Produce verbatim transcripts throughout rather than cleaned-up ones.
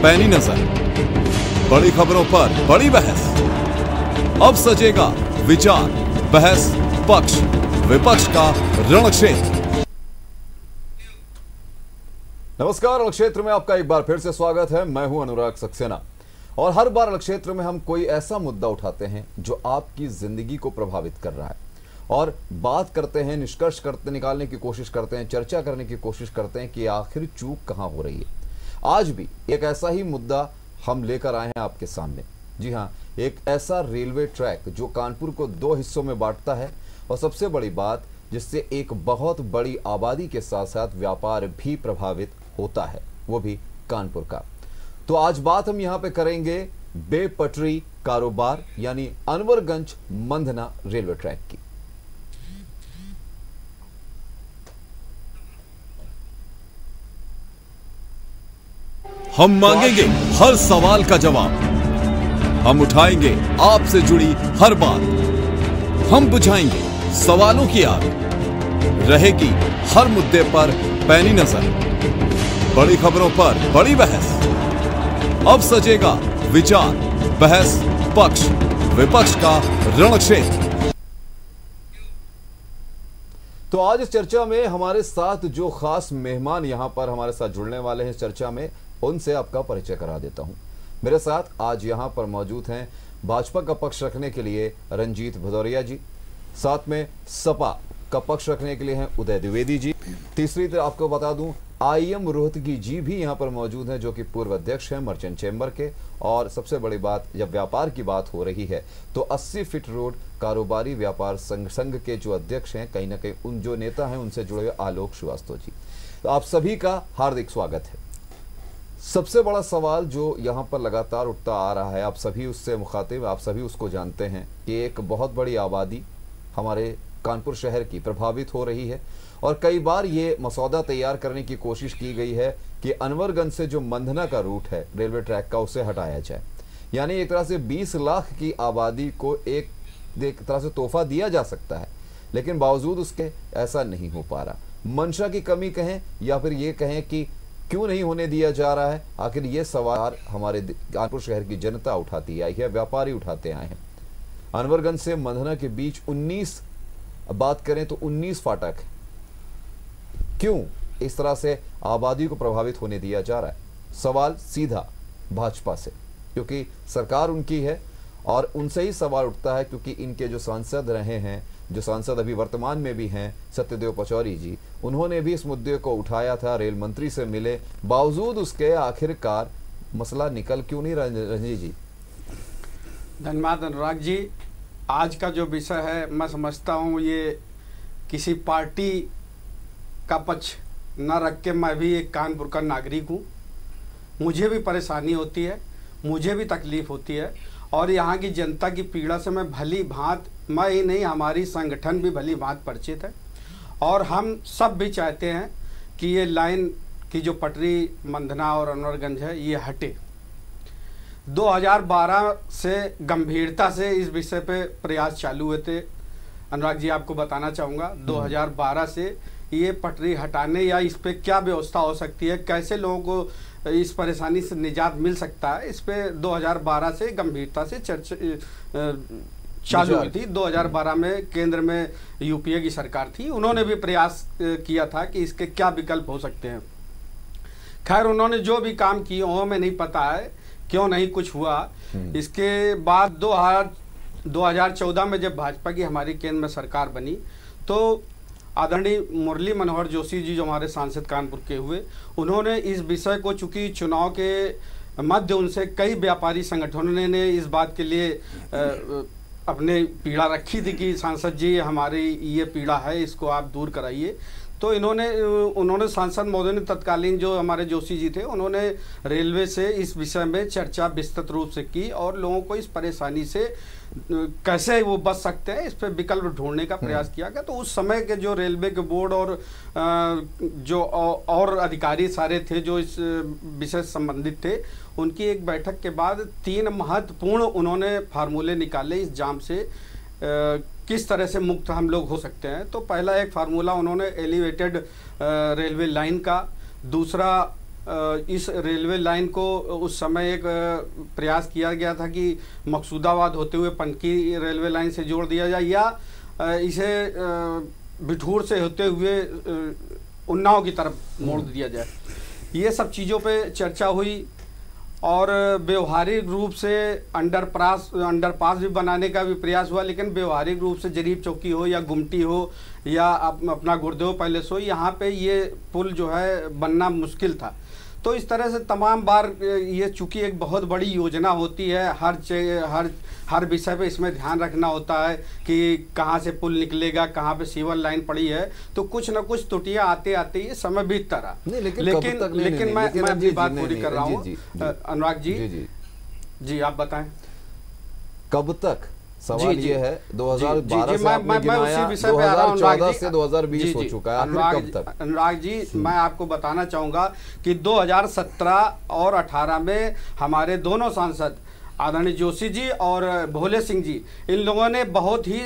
पैनी नजर, बड़ी खबरों पर बड़ी बहस। अब सजेगा विचार, बहस, पक्ष विपक्ष का रणक्षेत्र। नमस्कार, रणक्षेत्र में आपका एक बार फिर से स्वागत है। मैं हूं अनुराग सक्सेना और हर बार रणक्षेत्र में हम कोई ऐसा मुद्दा उठाते हैं जो आपकी जिंदगी को प्रभावित कर रहा है और बात करते हैं, निष्कर्ष करते निकालने की कोशिश करते हैं, चर्चा करने की कोशिश करते हैं कि आखिर चूक कहां हो रही है। आज भी एक ऐसा ही मुद्दा हम लेकर आए हैं आपके सामने। जी हां, एक ऐसा रेलवे ट्रैक जो कानपुर को दो हिस्सों में बांटता है और सबसे बड़ी बात जिससे एक बहुत बड़ी आबादी के साथ साथ व्यापार भी प्रभावित होता है, वो भी कानपुर का। तो आज बात हम यहां पे करेंगे बेपटरी कारोबार यानी अनवरगंज मंधना रेलवे ट्रैक की। हम मांगेंगे हर सवाल का जवाब, हम उठाएंगे आपसे जुड़ी हर बात, हम बुझाएंगे सवालों की आग, रहेगी हर मुद्दे पर पैनी नजर, बड़ी खबरों पर बड़ी बहस। अब सजेगा विचार, बहस, पक्ष विपक्ष का रणक्षेत्र। तो आज इस चर्चा में हमारे साथ जो खास मेहमान यहां पर हमारे साथ जुड़ने वाले हैं इस चर्चा में, उनसे आपका परिचय करा देता हूं। मेरे साथ आज यहां पर मौजूद हैं भाजपा का पक्ष रखने के लिए रंजीत भदौरिया जी, साथ में सपा का पक्ष रखने के लिए हैं उदय द्विवेदी जी, तीसरी तरफ आपको बता दूं आईएम रोहतगी जी भी यहां पर मौजूद हैं जो कि पूर्व अध्यक्ष हैं मर्चेंट चैम्बर के। और सबसे बड़ी बात, जब व्यापार की बात हो रही है तो अस्सी फीट रोड कारोबारी व्यापार संघ संघ के जो अध्यक्ष हैं, कहीं ना कहीं उन जो नेता हैं उनसे जुड़े हुए आलोक श्रीवास्तव जी। तो आप सभी का हार्दिक स्वागत है। सबसे बड़ा सवाल जो यहाँ पर लगातार उठता आ रहा है, आप सभी उससे मुखातिब, आप सभी उसको जानते हैं कि एक बहुत बड़ी आबादी हमारे कानपुर शहर की प्रभावित हो रही है और कई बार ये मसौदा तैयार करने की कोशिश की गई है कि अनवरगंज से जो मंधना का रूट है रेलवे ट्रैक का, उसे हटाया जाए। यानी एक तरह से बीस लाख की आबादी को एक एक तरह से तोहफा दिया जा सकता है, लेकिन बावजूद उसके ऐसा नहीं हो पा रहा। मंशा की कमी कहें या फिर ये कहें कि क्यों नहीं होने दिया जा रहा है, आखिर ये सवाल हमारे कानपुर शहर की जनता उठाती आई है, व्यापारी उठाते आए हैं। अनवरगंज से मंधना के बीच उन्नीस, बात करें तो उन्नीस फाटक है। क्यों इस तरह से आबादी को प्रभावित होने दिया जा रहा है? सवाल सीधा भाजपा से, क्योंकि सरकार उनकी है और उनसे ही सवाल उठता है, क्योंकि इनके जो सांसद रहे हैं, जो सांसद अभी वर्तमान में भी हैं, सत्यदेव पचौरी जी, उन्होंने भी इस मुद्दे को उठाया था, रेल मंत्री से मिले, बावजूद उसके आखिरकार मसला निकल क्यों नहीं? रंजीत जी। धन्यवाद अनुराग जी। आज का जो विषय है, मैं समझता हूँ ये किसी पार्टी का पक्ष न रख के, मैं भी एक कानपुर का नागरिक हूँ, मुझे भी परेशानी होती है, मुझे भी तकलीफ होती है और यहाँ की जनता की पीड़ा से मैं भली भांत, मैं ही नहीं हमारी संगठन भी भली भांत परिचित है और हम सब भी चाहते हैं कि ये लाइन की जो पटरी मंधना और अनवरगंज है ये हटे। दो हज़ार बारह से गंभीरता से इस विषय पे प्रयास चालू हुए थे। अनुराग जी, आपको बताना चाहूँगा दो हज़ार बारह से ये पटरी हटाने या इस पे क्या व्यवस्था हो सकती है, कैसे लोगों को इस परेशानी से निजात मिल सकता है, इस पे दो हज़ार बारह से गंभीरता से चर्चा चालू हुई थी। दो हज़ार बारह में केंद्र में यूपीए की सरकार थी, उन्होंने भी प्रयास किया था कि इसके क्या विकल्प हो सकते हैं। खैर, उन्होंने जो भी काम किए वो हमें नहीं पता है क्यों नहीं कुछ हुआ। इसके बाद दो हज़ार चौदह में जब भाजपा की हमारी केंद्र में सरकार बनी तो आदरणीय मुरली मनोहर जोशी जी जो हमारे सांसद कानपुर के हुए, उन्होंने इस विषय को, चूंकि चुनाव के मध्य उनसे कई व्यापारी संगठनों ने इस बात के लिए अपने पीड़ा रखी थी कि सांसद जी हमारी ये पीड़ा है, इसको आप दूर कराइए। तो इन्होंने उन्होंने सांसद महोदय ने तत्कालीन जो हमारे जोशी जी थे, उन्होंने रेलवे से इस विषय में चर्चा विस्तृत रूप से की और लोगों को इस परेशानी से कैसे वो बच सकते हैं इस पर विकल्प ढूंढने का प्रयास किया गया। तो उस समय के जो रेलवे के बोर्ड और जो और अधिकारी सारे थे जो इस विषय से संबंधित थे, उनकी एक बैठक के बाद तीन महत्वपूर्ण उन्होंने फार्मूले निकाले इस जाम से किस तरह से मुक्त हम लोग हो सकते हैं। तो पहला एक फार्मूला उन्होंने एलिवेटेड रेलवे लाइन का, दूसरा इस रेलवे लाइन को उस समय एक प्रयास किया गया था कि मकसूदाबाद होते हुए पनकी रेलवे लाइन से जोड़ दिया जाए या इसे बिठूर से होते हुए उन्नाव की तरफ मोड़ दिया जाए। ये सब चीज़ों पे चर्चा हुई और व्यवहारिक रूप से अंडरपास अंडरपास भी बनाने का भी प्रयास हुआ, लेकिन व्यवहारिक रूप से जरीब चौकी हो या गुमटी हो या अपना गुरुदेव पैलेस हो, यहाँ पे ये पुल जो है बनना मुश्किल था। तो इस तरह से तमाम बार ये चूँकि एक बहुत बड़ी योजना होती है, हर हर हर विषय पे इसमें ध्यान रखना होता है कि कहाँ से पुल निकलेगा, कहाँ पे सीवर लाइन पड़ी है, तो कुछ न कुछ त्रुटियां आते आते ये समय बीतता रहा। लेकिन लेकिन, नहीं, लेकिन नहीं, मैं लेकिन मैं अपनी बात पूरी कर रहा हूँ। अनुराग जी जी जी जी आप बताएं कब तक? सवाल ये है दो हज़ार बारह से आपने मैं, गिनाया, मैं दो हज़ार चौदह से दो हज़ार बीस हो चुका है, आखिर कब तक? अनुराग जी मैं आपको बताना चाहूँगा कि दो हज़ार सत्रह और अठारह में हमारे दोनों सांसद आदरणीय जोशी जी और भोले सिंह जी, इन लोगों ने बहुत ही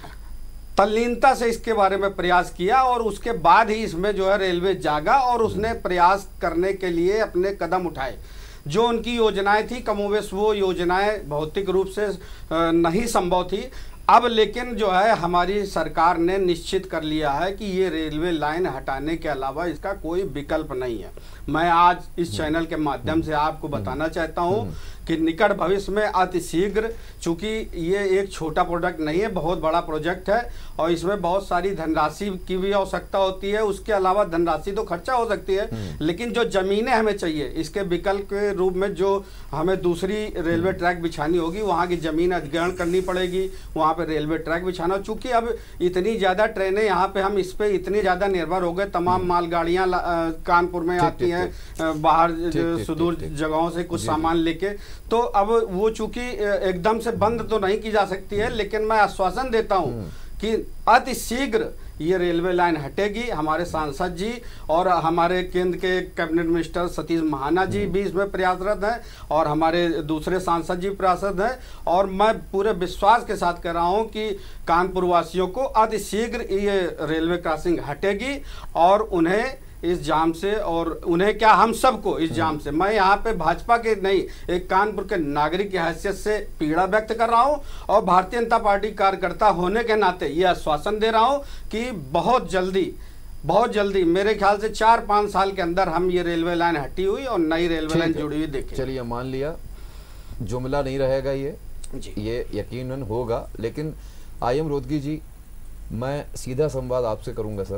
तल्लीनता से इसके बारे में प्रयास किया और उसके बाद ही इसमें जो है रेलवे जागा और उसने प्रयास करने के लिए अपने कदम उठाए। जो उनकी योजनाएं थी कमोवेश वो योजनाएं भौतिक रूप से नहीं संभव थी। अब लेकिन जो है हमारी सरकार ने निश्चित कर लिया है कि ये रेलवे लाइन हटाने के अलावा इसका कोई विकल्प नहीं है। मैं आज इस चैनल के माध्यम से आपको बताना चाहता हूं कि निकट भविष्य में अति शीघ्र, चूंकि ये एक छोटा प्रोजेक्ट नहीं है, बहुत बड़ा प्रोजेक्ट है और इसमें बहुत सारी धनराशि की भी आवश्यकता होती है। उसके अलावा धनराशि तो खर्चा हो सकती है, लेकिन जो जमीनें हमें चाहिए इसके विकल्प के रूप में जो हमें दूसरी रेलवे ट्रैक बिछानी होगी, वहाँ की जमीन अधिग्रहण करनी पड़ेगी, वहाँ पे रेलवे ट्रैक बिछाना। चूंकि अब इतनी ज़्यादा ट्रेनें यहाँ पे हम इस पे इतनी ज़्यादा निर्भर हो गए, तमाम मालगाड़ियाँ कानपुर में आती हैं बाहर सुदूर जगहों से कुछ सामान लेके, तो अब वो चूंकि एकदम से बंद तो नहीं की जा सकती है, लेकिन मैं आश्वासन देता हूं कि अति शीघ्र ये रेलवे लाइन हटेगी। हमारे सांसद जी और हमारे केंद्र के कैबिनेट मिनिस्टर सतीश महाना जी भी इसमें प्रयासरत हैं और हमारे दूसरे सांसद जी प्रयासरत हैं और मैं पूरे विश्वास के साथ कह रहा हूं कि कानपुर वासियों को अति शीघ्र ये रेलवे क्रॉसिंग हटेगी और उन्हें इस जाम से और उन्हें क्या हम सबको इस जाम से, मैं यहाँ पे भाजपा के नहीं एक कानपुर के नागरिक की हैसियत से पीड़ा व्यक्त कर रहा हूँ और भारतीय जनता पार्टी कार्यकर्ता होने के नाते ये आश्वासन दे रहा हूँ कि बहुत जल्दी बहुत जल्दी मेरे ख्याल से चार पाँच साल के अंदर हम ये रेलवे लाइन हटी हुई और नई रेलवे लाइन जुड़ी हुई देखें। चलिए मान लिया जुमला नहीं रहेगा ये जी। ये यकीनन होगा, लेकिन आई एम रोदगी जी मैं सीधा संवाद आपसे करूंगा। सर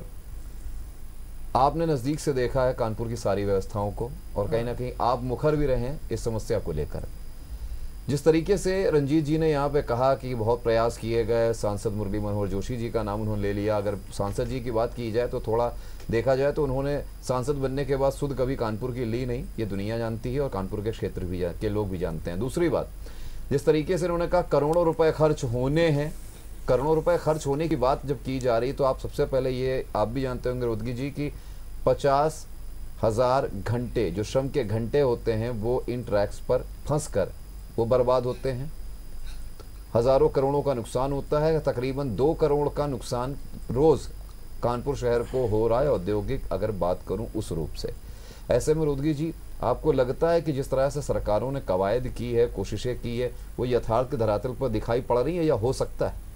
आपने नज़दीक से देखा है कानपुर की सारी व्यवस्थाओं को और कहीं ना कहीं आप मुखर भी रहे हैं इस समस्या को लेकर। जिस तरीके से रंजीत जी ने यहाँ पे कहा कि बहुत प्रयास किए गए, सांसद मुरली मनोहर जोशी जी का नाम उन्होंने ले लिया। अगर सांसद जी की बात की जाए तो थोड़ा देखा जाए तो उन्होंने सांसद बनने के बाद सुध कभी कानपुर की ली नहीं, ये दुनिया जानती है और कानपुर के क्षेत्र भी के लोग भी जानते हैं। दूसरी बात, जिस तरीके से उन्होंने कहा करोड़ों रुपये खर्च होने हैं, करोड़ों रुपए खर्च होने की बात जब की जा रही तो आप सबसे पहले ये आप भी जानते होंगे रोदगी जी की पचास हजार घंटे जो श्रम के घंटे होते हैं वो इन ट्रैक्स पर फंस कर वो बर्बाद होते हैं। हजारों करोड़ों का नुकसान होता है, तकरीबन दो करोड़ का नुकसान रोज कानपुर शहर को हो रहा है औद्योगिक अगर बात करूं उस रूप से। ऐसे में रोदगी जी आपको लगता है कि जिस तरह से सरकारों ने कवायद की है, कोशिशें की है, वो यथार्थ के धरातल पर दिखाई पड़ रही है या हो सकता है?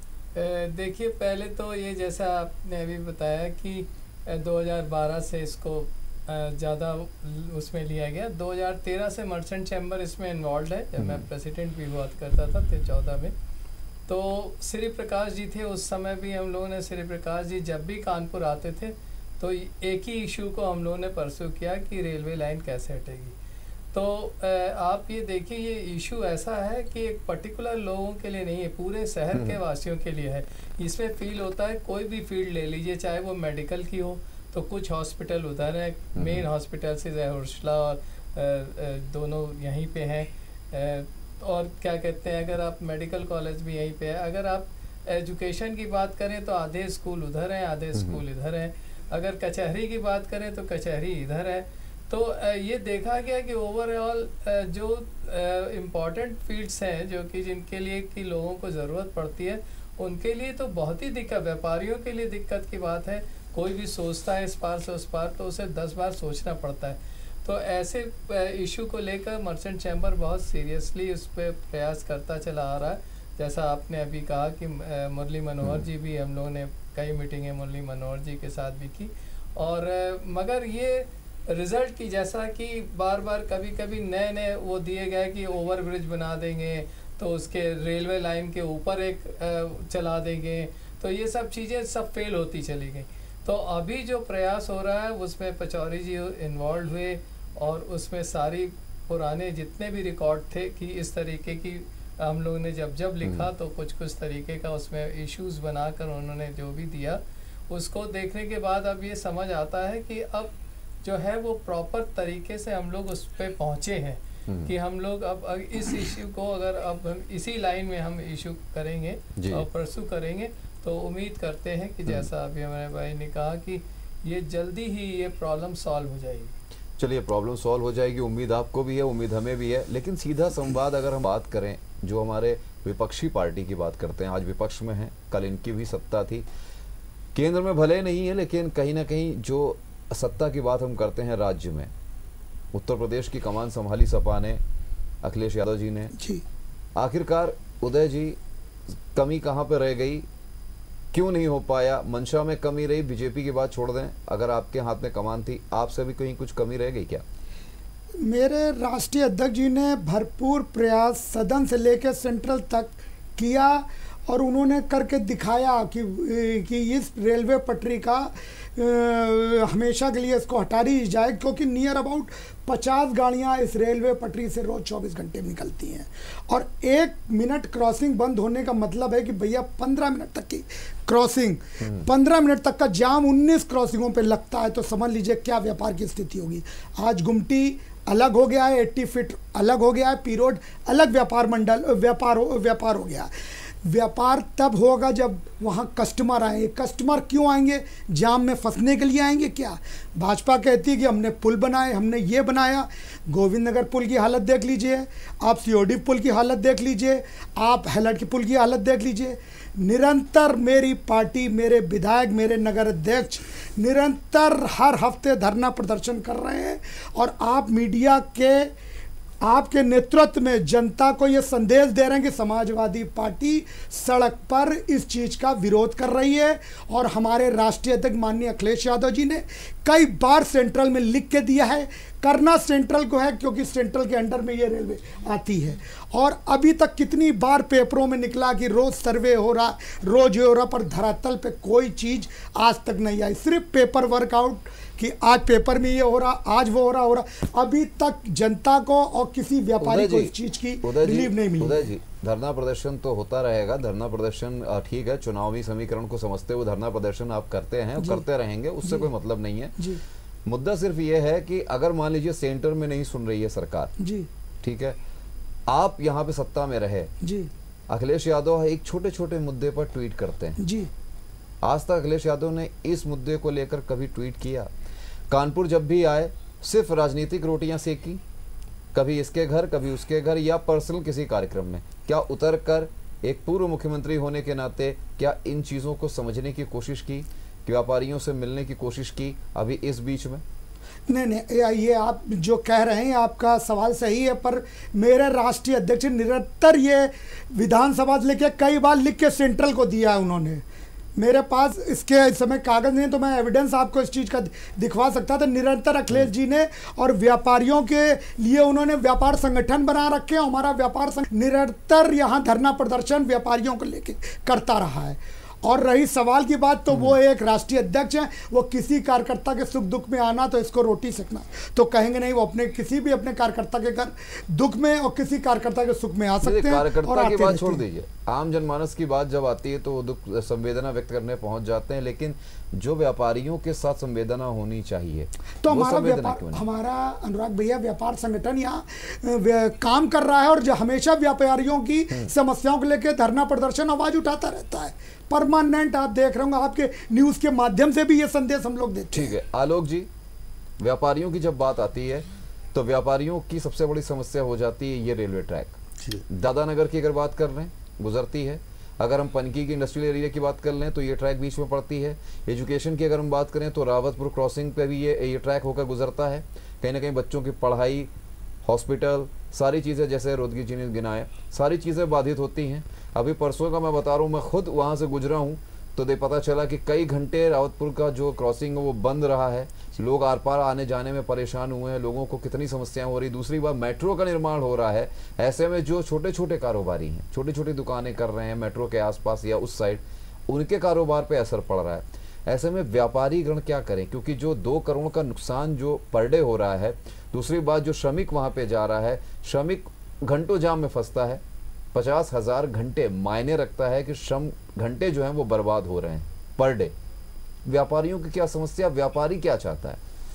देखिए पहले तो ये जैसा आपने अभी बताया कि दो हज़ार बारह से इसको ज़्यादा उसमें लिया गया। दो हज़ार तेरह से मर्चेंट चैम्बर इसमें इन्वॉल्व है। जब मैं प्रेसिडेंट भी हुआ करता था तो चौदह में, तो श्री प्रकाश जी थे उस समय भी। हम लोगों ने श्री प्रकाश जी जब भी कानपुर आते थे तो एक ही इशू को हम लोगों ने परस्यू किया कि रेलवे लाइन कैसे हटेगी। तो आप ये देखिए ये इशू ऐसा है कि एक पर्टिकुलर लोगों के लिए नहीं है, पूरे शहर के वासियों के लिए है। इसमें फील होता है, कोई भी फील्ड ले लीजिए, चाहे वो मेडिकल की हो तो कुछ हॉस्पिटल उधर है, मेन हॉस्पिटल से हौसला और दोनों यहीं पे हैं। और क्या कहते हैं, अगर आप मेडिकल कॉलेज भी यहीं पे है। अगर आप एजुकेशन की बात करें तो आधे स्कूल उधर हैं, आधे स्कूल इधर हैं। अगर कचहरी की बात करें तो कचहरी इधर है। तो ये देखा गया कि ओवरऑल जो इम्पॉर्टेंट फील्ड्स हैं जो कि जिनके लिए कि लोगों को ज़रूरत पड़ती है उनके लिए तो बहुत ही दिक्कत, व्यापारियों के लिए दिक्कत की बात है। कोई भी सोचता है इस पार से उस पार तो उसे दस बार सोचना पड़ता है। तो ऐसे इशू को लेकर मर्चेंट चैम्बर बहुत सीरियसली उस पर प्रयास करता चला आ रहा है। जैसा आपने अभी कहा कि मुरली मनोहर जी भी, हम लोगों ने कई मीटिंगें मुरली मनोहर जी के साथ भी की, और मगर ये रिज़ल्ट की जैसा कि बार बार कभी कभी नए नए वो दिए गए कि ओवर ब्रिज बना देंगे, तो उसके रेलवे लाइन के ऊपर एक चला देंगे, तो ये सब चीज़ें सब फेल होती चली गई। तो अभी जो प्रयास हो रहा है उसमें पचौरी जी इन्वॉल्व हुए, और उसमें सारी पुराने जितने भी रिकॉर्ड थे कि इस तरीके की हम लोगों ने जब जब लिखा तो कुछ कुछ तरीके का उसमें इश्यूज बनाकर उन्होंने जो भी दिया, उसको देखने के बाद अब ये समझ आता है कि अब जो है वो प्रॉपर तरीके से हम लोग उस पर पहुँचे हैं कि हम लोग अब इस इश्यू को अगर अब हम इसी लाइन में हम इशू करेंगे और परसू करेंगे तो उम्मीद करते हैं कि जैसा अभी हमारे भाई ने कहा कि ये जल्दी ही ये प्रॉब्लम सॉल्व हो जाएगी। चलिए, प्रॉब्लम सॉल्व हो जाएगी, उम्मीद आपको भी है, उम्मीद हमें भी है। लेकिन सीधा संवाद अगर हम बात करें, जो हमारे विपक्षी पार्टी की बात करते हैं, आज विपक्ष में है, कल इनकी भी सत्ता थी, केंद्र में भले नहीं है लेकिन कहीं ना कहीं जो सत्ता की बात हम करते हैं राज्य में, उत्तर प्रदेश की कमान संभाली सपा ने, अखिलेश यादव जी ने जी। आखिरकार उदय जी, कमी कहाँ पे रह गई, क्यों नहीं हो पाया? मंशा में कमी रही, बीजेपी की बात छोड़ दें, अगर आपके हाथ में कमान थी, आपसे भी कहीं कुछ कमी रह गई क्या? मेरे राष्ट्रीय अध्यक्ष जी ने भरपूर प्रयास सदन से लेकर सेंट्रल तक किया, और उन्होंने करके दिखाया कि कि इस रेलवे पटरी का आ, हमेशा के लिए इसको हटा दी जाए, क्योंकि नियर अबाउट पचास गाड़ियां इस रेलवे पटरी से रोज चौबीस घंटे में निकलती हैं, और एक मिनट क्रॉसिंग बंद होने का मतलब है कि भैया पंद्रह मिनट तक की क्रॉसिंग, पंद्रह मिनट तक का जाम उन्नीस क्रॉसिंगों पे लगता है, तो समझ लीजिए क्या व्यापार की स्थिति होगी। आज गुमटी अलग हो गया है, अस्सी फीट अलग हो गया है, पी रोड अलग व्यापार मंडल व्यापार व्यापार हो गया। व्यापार तब होगा जब वहाँ कस्टमर आएंगे। कस्टमर क्यों आएंगे? जाम में फंसने के लिए आएंगे क्या? भाजपा कहती है कि हमने पुल बनाए, हमने ये बनाया। गोविंद नगर पुल की हालत देख लीजिए, आप सीओडी पुल की हालत देख लीजिए, आप हेलट की पुल की हालत देख लीजिए। निरंतर मेरी पार्टी, मेरे विधायक, मेरे नगर अध्यक्ष निरंतर हर हफ्ते धरना प्रदर्शन कर रहे हैं, और आप मीडिया के आपके नेतृत्व में जनता को ये संदेश दे रहे हैं कि समाजवादी पार्टी सड़क पर इस चीज़ का विरोध कर रही है। और हमारे राष्ट्रीय अध्यक्ष माननीय अखिलेश यादव जी ने कई बार सेंट्रल में लिख के दिया है, करना सेंट्रल को है क्योंकि सेंट्रल के अंडर में ये रेलवे आती है। और अभी तक कितनी बार पेपरों में निकला कि रोज़ सर्वे हो रहा, रोज हो रहा, पर धरातल पे कोई चीज़ आज तक नहीं आई। सिर्फ पेपर वर्कआउट कि आज पेपर में ये हो रहा, आज वो हो रहा हो रहा अभी तक जनता को और किसी व्यापारी को इस चीज़ की रिलीफ नहीं मिली। उदय जी, धरना प्रदर्शन तो होता रहेगा, धरना प्रदर्शन ठीक है, चुनावी समीकरण को समझते हुए धरना प्रदर्शन आप करते हैं, करते रहेंगे, उससे कोई मतलब नहीं है। जी। मुद्दा सिर्फ ये है कि अगर मान लीजिए सेंटर में नहीं सुन रही है सरकार, जी ठीक है, आप यहाँ पे सत्ता में रहे, जी अखिलेश यादव एक छोटे छोटे मुद्दे पर ट्वीट करते हैं, जी आज तक अखिलेश यादव ने इस मुद्दे को लेकर कभी ट्वीट किया? कानपुर जब भी आए सिर्फ राजनीतिक रोटियां सेकी, कभी इसके घर कभी उसके घर, या पर्सनल किसी कार्यक्रम में। क्या उतर कर एक पूर्व मुख्यमंत्री होने के नाते क्या इन चीज़ों को समझने की कोशिश की, व्यापारियों से मिलने की कोशिश की अभी इस बीच में? नहीं नहीं, ये आप जो कह रहे हैं आपका सवाल सही है, पर मेरे राष्ट्रीय अध्यक्ष निरंतर ये विधानसभा से लेकर कई बार लिख के सेंट्रल को दिया है उन्होंने। मेरे पास इसके इस समय कागज नहीं, तो मैं एविडेंस आपको इस चीज़ का दिखवा सकता था। निरंतर अखिलेश जी ने और व्यापारियों के लिए उन्होंने व्यापार संगठन बना रखे हैं। हमारा व्यापार संगठन निरंतर यहाँ धरना प्रदर्शन व्यापारियों को लेकर करता रहा है। और रही सवाल की बात, तो वो एक राष्ट्रीय अध्यक्ष हैं, वो किसी कार्यकर्ता के सुख दुख में आना तो इसको रोटी सेकना तो कहेंगे नहीं। वो अपने किसी भी अपने कार्यकर्ता के घर दुख में और किसी कार्यकर्ता के सुख में आ सकते हैं। कार्यकर्ता की बात छोड़ दीजिए, आम जनमानस की बात जब आती है तो वो दुख संवेदना व्यक्त करने पहुंच जाते हैं, लेकिन जो व्यापारियों के साथ संवेदना होनी चाहिए तो हमारा व्यापार, हमारा अनुराग भैया व्यापार संगठन यहाँ काम कर रहा है, और जो हमेशा व्यापारियों की समस्याओं को लेकर धरना प्रदर्शन आवाज उठाता रहता है परमानेंट। आप देख रहे होंगे, आपके न्यूज के माध्यम से भी ये संदेश हम लोग देते हैं। ठीक है आलोक जी, व्यापारियों की जब बात आती है तो व्यापारियों की सबसे बड़ी समस्या हो जाती है ये रेलवे ट्रैक। दादा नगर की अगर बात कर रहे हैं, गुजरती है, अगर हम पनकी की इंडस्ट्रियल एरिया की बात कर लें तो ये ट्रैक बीच में पड़ती है। एजुकेशन की अगर हम बात करें तो रावतपुर क्रॉसिंग पे भी ये ये ट्रैक होकर गुजरता है। कहीं ना कहीं बच्चों की पढ़ाई, हॉस्पिटल, सारी चीज़ें जैसे रोदगी जी ने गिनाए, सारी चीज़ें बाधित होती हैं। अभी परसों का मैं बता रहा हूँ, मैं खुद वहाँ से गुजरा हूँ तो दे पता चला कि कई घंटे रावतपुर का जो क्रॉसिंग है वो बंद रहा है। लोग आर पार आने जाने में परेशान हुए हैं, लोगों को कितनी समस्याएं हो रही। दूसरी बात, मेट्रो का निर्माण हो रहा है, ऐसे में जो छोटे छोटे कारोबारी हैं, छोटी छोटी दुकानें कर रहे हैं मेट्रो के आसपास या उस साइड, उनके कारोबार पे असर पड़ रहा है। ऐसे में व्यापारी गण क्या करें, क्योंकि जो दो करोड़ का नुकसान जो पर डे हो रहा है। दूसरी बात, जो श्रमिक वहाँ पे जा रहा है, श्रमिक घंटों जाम में फंसता है। पचास हजार घंटे मायने रखता है कि श्रम घंटे जो हैं वो बर्बाद हो रहे हैं पर डे। व्यापारियों की क्या समस्या, व्यापारी क्या चाहता है?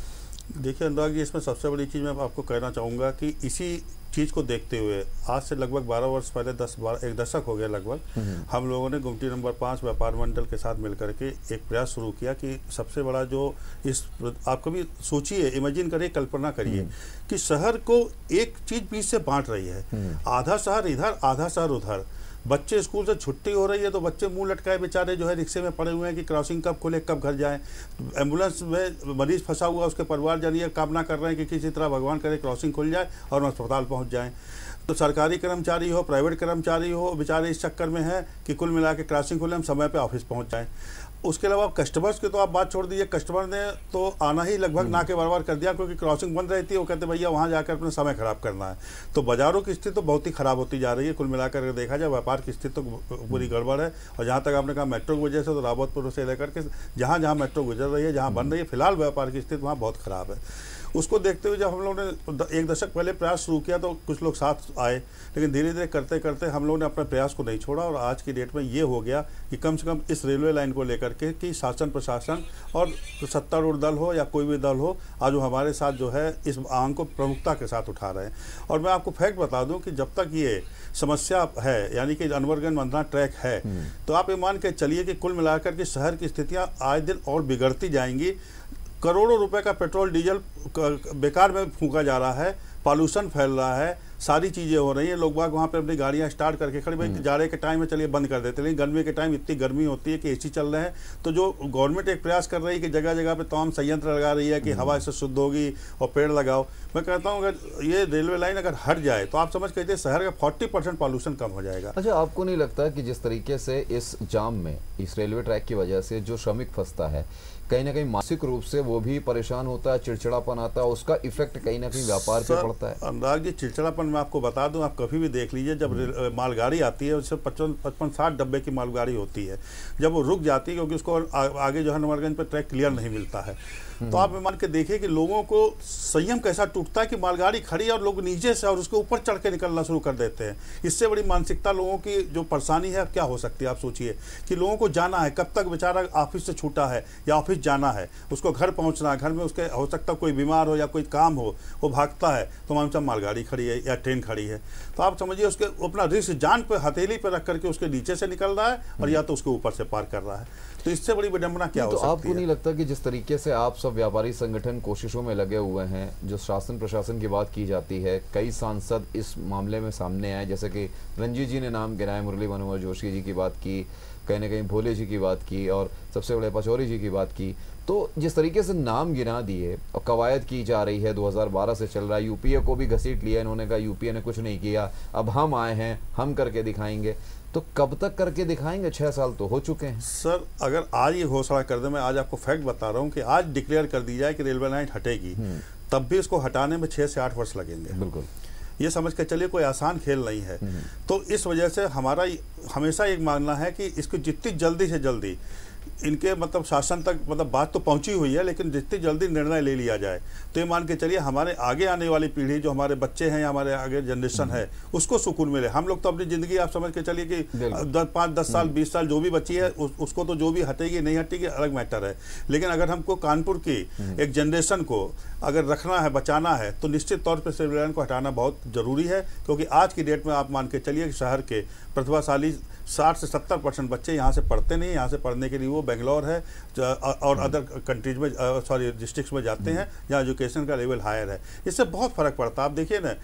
देखिए अनुराग जी, इसमें सबसे बड़ी चीज़ मैं आपको कहना चाहूँगा कि इसी चीज़ को देखते हुए आज से लगभग बारह वर्ष पहले, दस बारह एक दशक हो गया लगभग, हम लोगों ने गुमटी नंबर पाँच व्यापार मंडल के साथ मिलकर के एक प्रयास शुरू किया कि सबसे बड़ा जो इस, आप कभी सोचिए, इमेजिन करिए, कल्पना करिए कि शहर को एक चीज़ बीच से बांट रही है, आधा शहर इधर आधा शहर उधर। बच्चे स्कूल से छुट्टी हो रही है तो बच्चे मुंह लटकाए बेचारे जो है रिक्शे में पड़े हुए हैं कि क्रॉसिंग कब खुले, कब घर जाएं। एम्बुलेंस में मरीज फंसा हुआ, उसके परिवार जन ये कामना कर रहे हैं कि किसी तरह भगवान करे क्रॉसिंग खुल जाए और हम अस्पताल पहुंच जाएं। तो सरकारी कर्मचारी हो, प्राइवेट कर्मचारी हो, बेचारे इस चक्कर में हैं कि कुल मिला के क्रॉसिंग खुले, हम समय पर ऑफिस पहुँच जाएँ। उसके अलावा कस्टमर्स की तो आप बात छोड़ दीजिए, कस्टमर ने तो आना ही लगभग ना के बराबर कर दिया, क्योंकि क्रॉसिंग बंद रहती है, वो कहते भैया वहाँ जाकर अपना समय खराब करना है। तो बाजारों की स्थिति तो बहुत ही खराब होती जा रही है। कुल मिलाकर देखा जाए व्यापार की स्थिति तो पूरी गड़बड़ है। और जहाँ तक आपने कहा मेट्रो की वजह से, तो रावतपुर से लेकर के जहाँ जहाँ मेट्रो गुजर रही है, जहाँ बन रही है, फिलहाल व्यापार की स्थिति वहाँ बहुत खराब है। उसको देखते हुए जब हम लोगों ने एक दशक पहले प्रयास शुरू किया तो कुछ लोग साथ आए, लेकिन धीरे धीरे करते करते हम लोगों ने अपने प्रयास को नहीं छोड़ा। और आज की डेट में ये हो गया कि कम से कम इस रेलवे लाइन को लेकर के कि शासन प्रशासन और सत्तारूढ़ दल हो या कोई भी दल हो, आज वो हमारे साथ जो है इस मांग को प्रमुखता के साथ उठा रहे हैं। और मैं आपको फैक्ट बता दूं कि जब तक ये समस्या है, यानी कि अनवरगंज मंदना ट्रैक है, तो आप ये मान के चलिए कि कुल मिलाकर के शहर की स्थितियाँ आए दिन और बिगड़ती जाएंगी। करोड़ों रुपए का पेट्रोल डीजल बेकार में फूंका जा रहा है, पॉल्यूशन फैल रहा है, सारी चीज़ें हो रही हैं। लोग बाग वहाँ पे अपनी गाड़ियाँ स्टार्ट करके खड़े, भाई जाड़े के टाइम में चलिए बंद कर देते, लेकिन गर्मी के टाइम इतनी गर्मी होती है कि एसी चल रहे हैं। तो जो गवर्नमेंट एक प्रयास कर रही है कि जगह जगह पे तमाम संयंत्र लगा रही है कि हवा इससे शुद्ध होगी और पेड़ लगाओ, मैं कहता हूँ अगर ये रेलवे लाइन अगर हट जाए तो आप समझ कहते शहर का फोर्टी परसेंट पॉल्यूशन कम हो जाएगा। अच्छा, आपको नहीं लगता कि जिस तरीके से इस जाम में, इस रेलवे ट्रैक की वजह से जो श्रमिक फंसता है, कहीं ना कहीं मानसिक रूप से वो भी परेशान होता है, चिड़चिड़ापन आता है, उसका इफेक्ट कहीं ना कहीं व्यापार पे पड़ता है? अनुराग जी, चिड़चिड़ापन मैं आपको बता दूं, आप कभी भी देख लीजिए, जब मालगाड़ी आती है उससे पचपन पचपन साठ डब्बे की मालगाड़ी होती है, जब वो रुक जाती है क्योंकि उसको आगे जो है नंबरगंज पे ट्रैक क्लियर नहीं मिलता है, तो आप मान के देखिए कि लोगों को संयम कैसा टूटता है कि मालगाड़ी खड़ी है और लोग नीचे से और उसके ऊपर चढ़ के निकलना शुरू कर देते हैं। इससे बड़ी मानसिकता लोगों की जो परेशानी है क्या हो सकती है? आप सोचिए कि लोगों को जाना है, कब तक बेचारा ऑफिस से छूटा है या ऑफिस जाना है, उसको घर पहुंचना है, घर में उसके हो सकता कोई बीमार हो या कोई काम हो, वो भागता है, तो मान चाहे मालगाड़ी खड़ी है या ट्रेन खड़ी है, तो आप समझिए उसके अपना रिस्क जान पे हथेली पे रख करके उसके नीचे से निकल रहा है और या तो उसके ऊपर से पार कर रहा है। तो इससे बड़ी विडंबना क्या हो सकती है? तो आपको नहीं लगता कि जिस तरीके से आप सब व्यापारी संगठन कोशिशों में लगे हुए हैं, जो शासन प्रशासन की बात की जाती है, कई सांसद इस मामले में सामने आए, जैसे कि रंजीत जी ने नाम गिनाया, मुरली मनोहर जोशी जी की बात की, कहीं ना कहीं भोले जी की बात की और सबसे बड़े पचौरी जी की बात की, तो जिस तरीके से नाम गिना दिए और कवायद की जा रही है, दो हज़ार बारह से चल रहा है, यूपीए को भी घसीट लिया इन्होंने, कहा यूपीए ने कुछ नहीं किया, अब हम आए हैं, हम करके दिखाएंगे। तो कब तक करके दिखाएंगे? छह साल तो हो चुके हैं। सर, अगर आज ये घोषणा कर दे, मैं आज आपको फैक्ट बता रहा हूँ कि आज डिक्लेयर कर दी जाए कि रेलवे लाइन हटेगी, तब भी इसको हटाने में छह से आठ वर्ष लगेंगे। बिल्कुल, ये समझ के चलिए कोई आसान खेल नहीं है। तो इस वजह से हमारा हमेशा एक मानना है कि इसको जितनी जल्दी से जल्दी इनके मतलब शासन तक मतलब बात तो पहुंची हुई है, लेकिन जितनी जल्दी निर्णय ले लिया जाए तो ये मान के चलिए हमारे आगे आने वाली पीढ़ी, जो हमारे बच्चे हैं या हमारे आगे जनरेशन है, उसको सुकून मिले। हम लोग तो अपनी ज़िंदगी आप समझ के चलिए कि दस पाँच दस साल बीस साल जो भी बची है उस, उसको तो जो भी हटेगी नहीं हटेगी अलग मैटर है, लेकिन अगर हमको कानपुर की एक जनरेशन को अगर रखना है, बचाना है, तो निश्चित तौर पर रेलवे लाइन को हटाना बहुत ज़रूरी है। क्योंकि आज की डेट में आप मान के चलिए कि शहर के प्रतिभाशाली साठ से सत्तर परसेंट बच्चे यहाँ से पढ़ते नहीं, यहाँ से पढ़ने के लिए वो बेंगलोर है और अदर कंट्रीज में, सॉरी डिस्ट्रिक्ट्स में जाते हैं जहाँ एजुकेशन का लेवल हायर है। इससे बहुत फ़र्क पड़ता है। आप देखिए ना,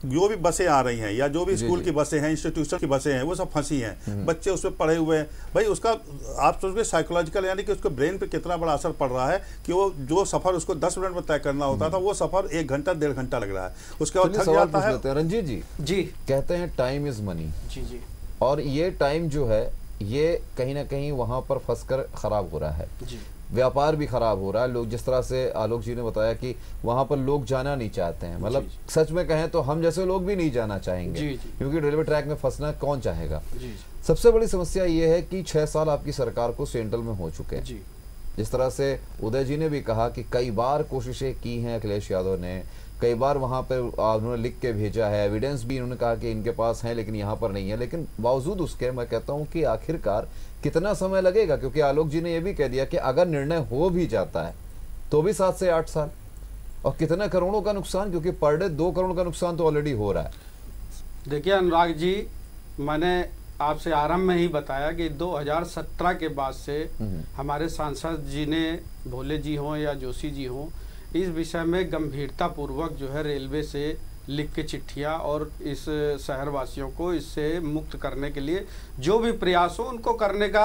जो भी बसें आ रही हैं या जो भी जी, स्कूल जी। की बसें हैं, इंस्टीट्यूशन की बसें हैं, वो सब फंसी हैं, बच्चे उसमें पड़े हुए हैं। भाई उसका आप सोचिए साइकोलॉजिकल, यानी कि उसके ब्रेन पे कितना बड़ा असर पड़ रहा है कि वो जो सफर उसको दस मिनट में तय करना होता था, वो सफर एक घंटा डेढ़ घंटा लग रहा है, उसके बाद चलिए थक सवाल जाता पूछ है। लेते हैं रंजीत जी। जी कहते हैं टाइम इज मनी, जी जी और ये टाइम जो है ये कहीं ना कहीं वहां पर फंसकर खराब हो रहा है, जी व्यापार भी खराब हो रहा है। लोग जिस तरह से आलोक जी ने बताया कि वहां पर लोग जाना नहीं चाहते हैं, मतलब जी, सच में कहें तो हम जैसे लोग भी नहीं जाना चाहेंगे, जी, जी। क्योंकि रेलवे ट्रैक में फंसना कौन चाहेगा। जी जी सबसे बड़ी समस्या ये है कि छह साल आपकी सरकार को सेंट्रल में हो चुके हैं। जी जिस तरह से उदय जी ने भी कहा कि कई बार कोशिशें की हैं अखिलेश यादव ने, कई बार वहां पर उन्होंने लिख के भेजा है, एविडेंस भी उन्होंने कहा कि इनके पास है लेकिन यहाँ पर नहीं है, लेकिन बावजूद उसके मैं कहता हूँ कि आखिरकार कितना समय लगेगा, क्योंकि आलोक जी ने यह भी कह दिया कि अगर निर्णय हो भी जाता है तो भी सात से आठ साल, और कितना करोड़ों का नुकसान, क्योंकि पर डे दो करोड़ का नुकसान तो ऑलरेडी हो रहा है। देखिए अनुराग जी, मैंने आपसे आरंभ में ही बताया कि दो हज़ार सत्रह के बाद से हमारे सांसद जी ने, भोले जी हों या जोशी जी हों, इस विषय में गंभीरता पूर्वक जो है रेलवे से लिख के चिट्ठियाँ और इस शहरवासियों को इससे मुक्त करने के लिए जो भी प्रयास हो उनको करने का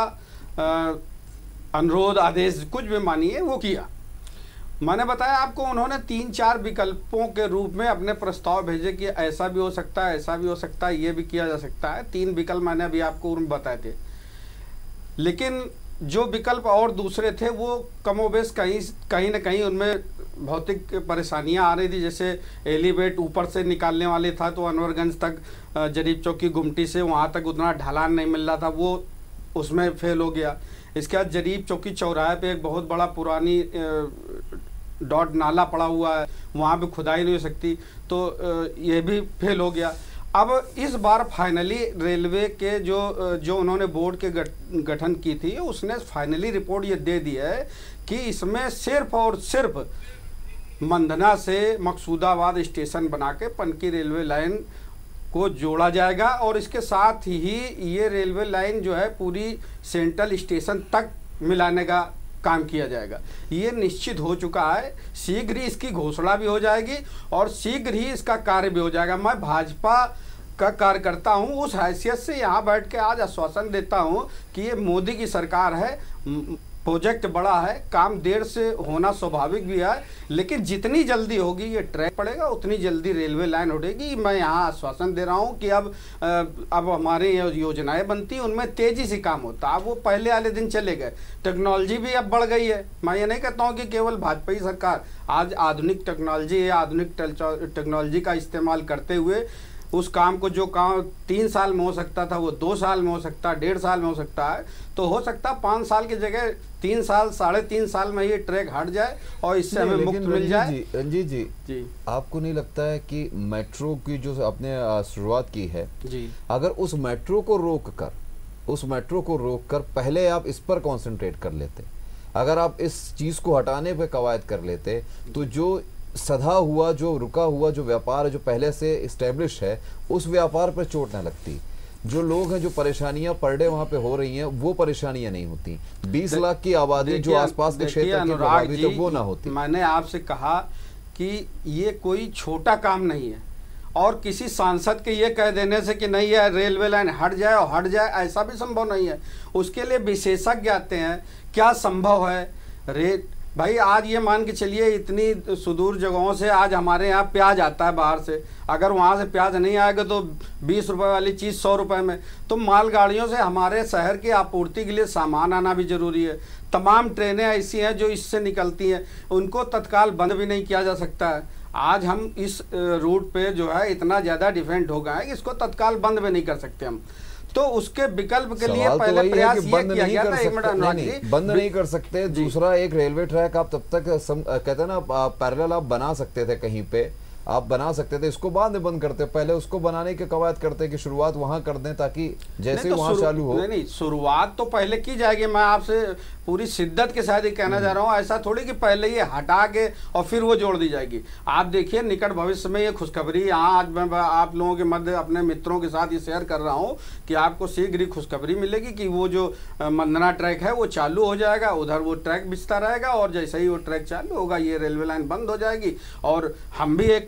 अनुरोध, आदेश, कुछ भी मानिए वो किया। मैंने बताया आपको, उन्होंने तीन चार विकल्पों के रूप में अपने प्रस्ताव भेजे कि ऐसा भी हो सकता है, ऐसा भी हो सकता है, ये भी किया जा सकता है। तीन विकल्प मैंने अभी आपको बताए थे, लेकिन जो विकल्प और दूसरे थे वो कमोबेश कहीं कहीं ना कहीं उनमें भौतिक परेशानियां आ रही थी। जैसे एलिवेट ऊपर से निकालने वाले था तो अनवरगंज तक, जरीब चौकी गुमटी से वहाँ तक उतना ढलान नहीं मिल रहा था, वो उसमें फेल हो गया। इसके बाद जरीब चौकी चौराहे पे एक बहुत बड़ा पुरानी डॉट नाला पड़ा हुआ है, वहाँ पे खुदाई नहीं हो सकती, तो ये भी फेल हो गया। अब इस बार फाइनली रेलवे के जो जो उन्होंने बोर्ड के गठन की थी, उसने फाइनली रिपोर्ट ये दे दी है कि इसमें सिर्फ और सिर्फ मंदना से मकसूदाबाद स्टेशन बना के पनकी रेलवे लाइन को जोड़ा जाएगा, और इसके साथ ही ये रेलवे लाइन जो है पूरी सेंट्रल स्टेशन तक मिलाने का काम किया जाएगा। ये निश्चित हो चुका है, शीघ्र ही इसकी घोषणा भी हो जाएगी और शीघ्र ही इसका कार्य भी हो जाएगा। मैं भाजपा का कार्यकर्ता हूं, उस हैसियत से यहाँ बैठ के आज आश्वासन देता हूं कि ये मोदी की सरकार है, प्रोजेक्ट बड़ा है, काम देर से होना स्वाभाविक भी है, लेकिन जितनी जल्दी होगी ये ट्रैक पड़ेगा उतनी जल्दी रेलवे लाइन उठेगी। मैं यहाँ आश्वासन दे रहा हूँ कि अब अब हमारी योजनाएं बनती उनमें तेजी से काम होता। अब वो पहले वाले दिन चले गए, टेक्नोलॉजी भी अब बढ़ गई है। मैं ये नहीं कहता हूँ कि केवल भाजपा ही सरकार, आज आधुनिक टेक्नोलॉजी है, आधुनिक टेक्नोलॉजी का इस्तेमाल करते हुए उस काम को, जो काम तीन साल में हो सकता था वो दो साल में हो सकता है, डेढ़ साल में हो सकता है, तो हो सकता है पाँच साल की जगह तीन साल साढ़े तीन साल में ये ट्रैक हट जाए और इससे हमें मुक्त मिल जाए। जी, रंजीत जी जी आपको नहीं लगता है कि मेट्रो की जो आपने शुरुआत की है जी, अगर उस मेट्रो को रोक कर उस मेट्रो को रोक कर पहले आप इस पर कंसंट्रेट कर लेते, अगर आप इस चीज को हटाने पे कवायद कर लेते, तो जो सधा हुआ, जो रुका हुआ जो व्यापार है, जो पहले से इस्टेब्लिश है, उस व्यापार पर चोट न लगती। जो लोग हैं, जो परेशानियां पर डे वहां पे हो रही हैं, वो परेशानियां नहीं होती। बीस लाख की आबादी जो आसपास के क्षेत्र की प्रभावित है, वो ना होती। मैंने आपसे कहा कि ये कोई छोटा काम नहीं है, और किसी सांसद के ये कह देने से कि नहीं है रेलवे लाइन हट जाए और हट जाए, ऐसा भी संभव नहीं है। उसके लिए विशेषज्ञ आते हैं, क्या संभव है। रे भाई आज ये मान के चलिए इतनी सुदूर जगहों से आज हमारे यहाँ प्याज आता है बाहर से, अगर वहाँ से प्याज नहीं आएगा तो बीस रुपए वाली चीज़ सौ रुपए में, तो मालगाड़ियों से हमारे शहर की आपूर्ति के लिए सामान आना भी जरूरी है। तमाम ट्रेनें ऐसी हैं जो इससे निकलती हैं, उनको तत्काल बंद भी नहीं किया जा सकता है। आज हम इस रूट पे जो है इतना ज़्यादा डिपेंड हो गए हैं कि इसको तत्काल बंद भी नहीं कर सकते हम। तो उसके विकल्प के लिए पहले तो प्रयास ये बंद किया नहीं गया कर था, एक मिनट अनुराग जी, बंद नहीं कर सकते। दूसरा, एक रेलवे ट्रैक आप तब तक सम, कहते हैं ना पैरेलल आप बना सकते थे, कहीं पे आप बना सकते थे, इसको बाद में बंद करते, पहले उसको बनाने के कवायद करते कि शुरुआत वहां कर दें ताकि जैसे तो वहां चालू हो। नहीं नहीं, शुरुआत तो पहले की जाएगी। मैं आपसे पूरी शिद्दत के साथ ही कहना चाह रहा हूँ, ऐसा थोड़ी कि पहले ये हटा के और फिर वो जोड़ दी जाएगी। आप देखिए निकट भविष्य में ये खुशखबरी, यहाँ आज मैं आप लोगों के मध्य अपने मित्रों के साथ ये शेयर कर रहा हूँ कि आपको शीघ्र ही खुशखबरी मिलेगी कि वो जो मंदना ट्रैक है वो चालू हो जाएगा, उधर वो ट्रैक बिछता रहेगा, और जैसे ही वो ट्रैक चालू होगा ये रेलवे लाइन बंद हो जाएगी। और हम भी एक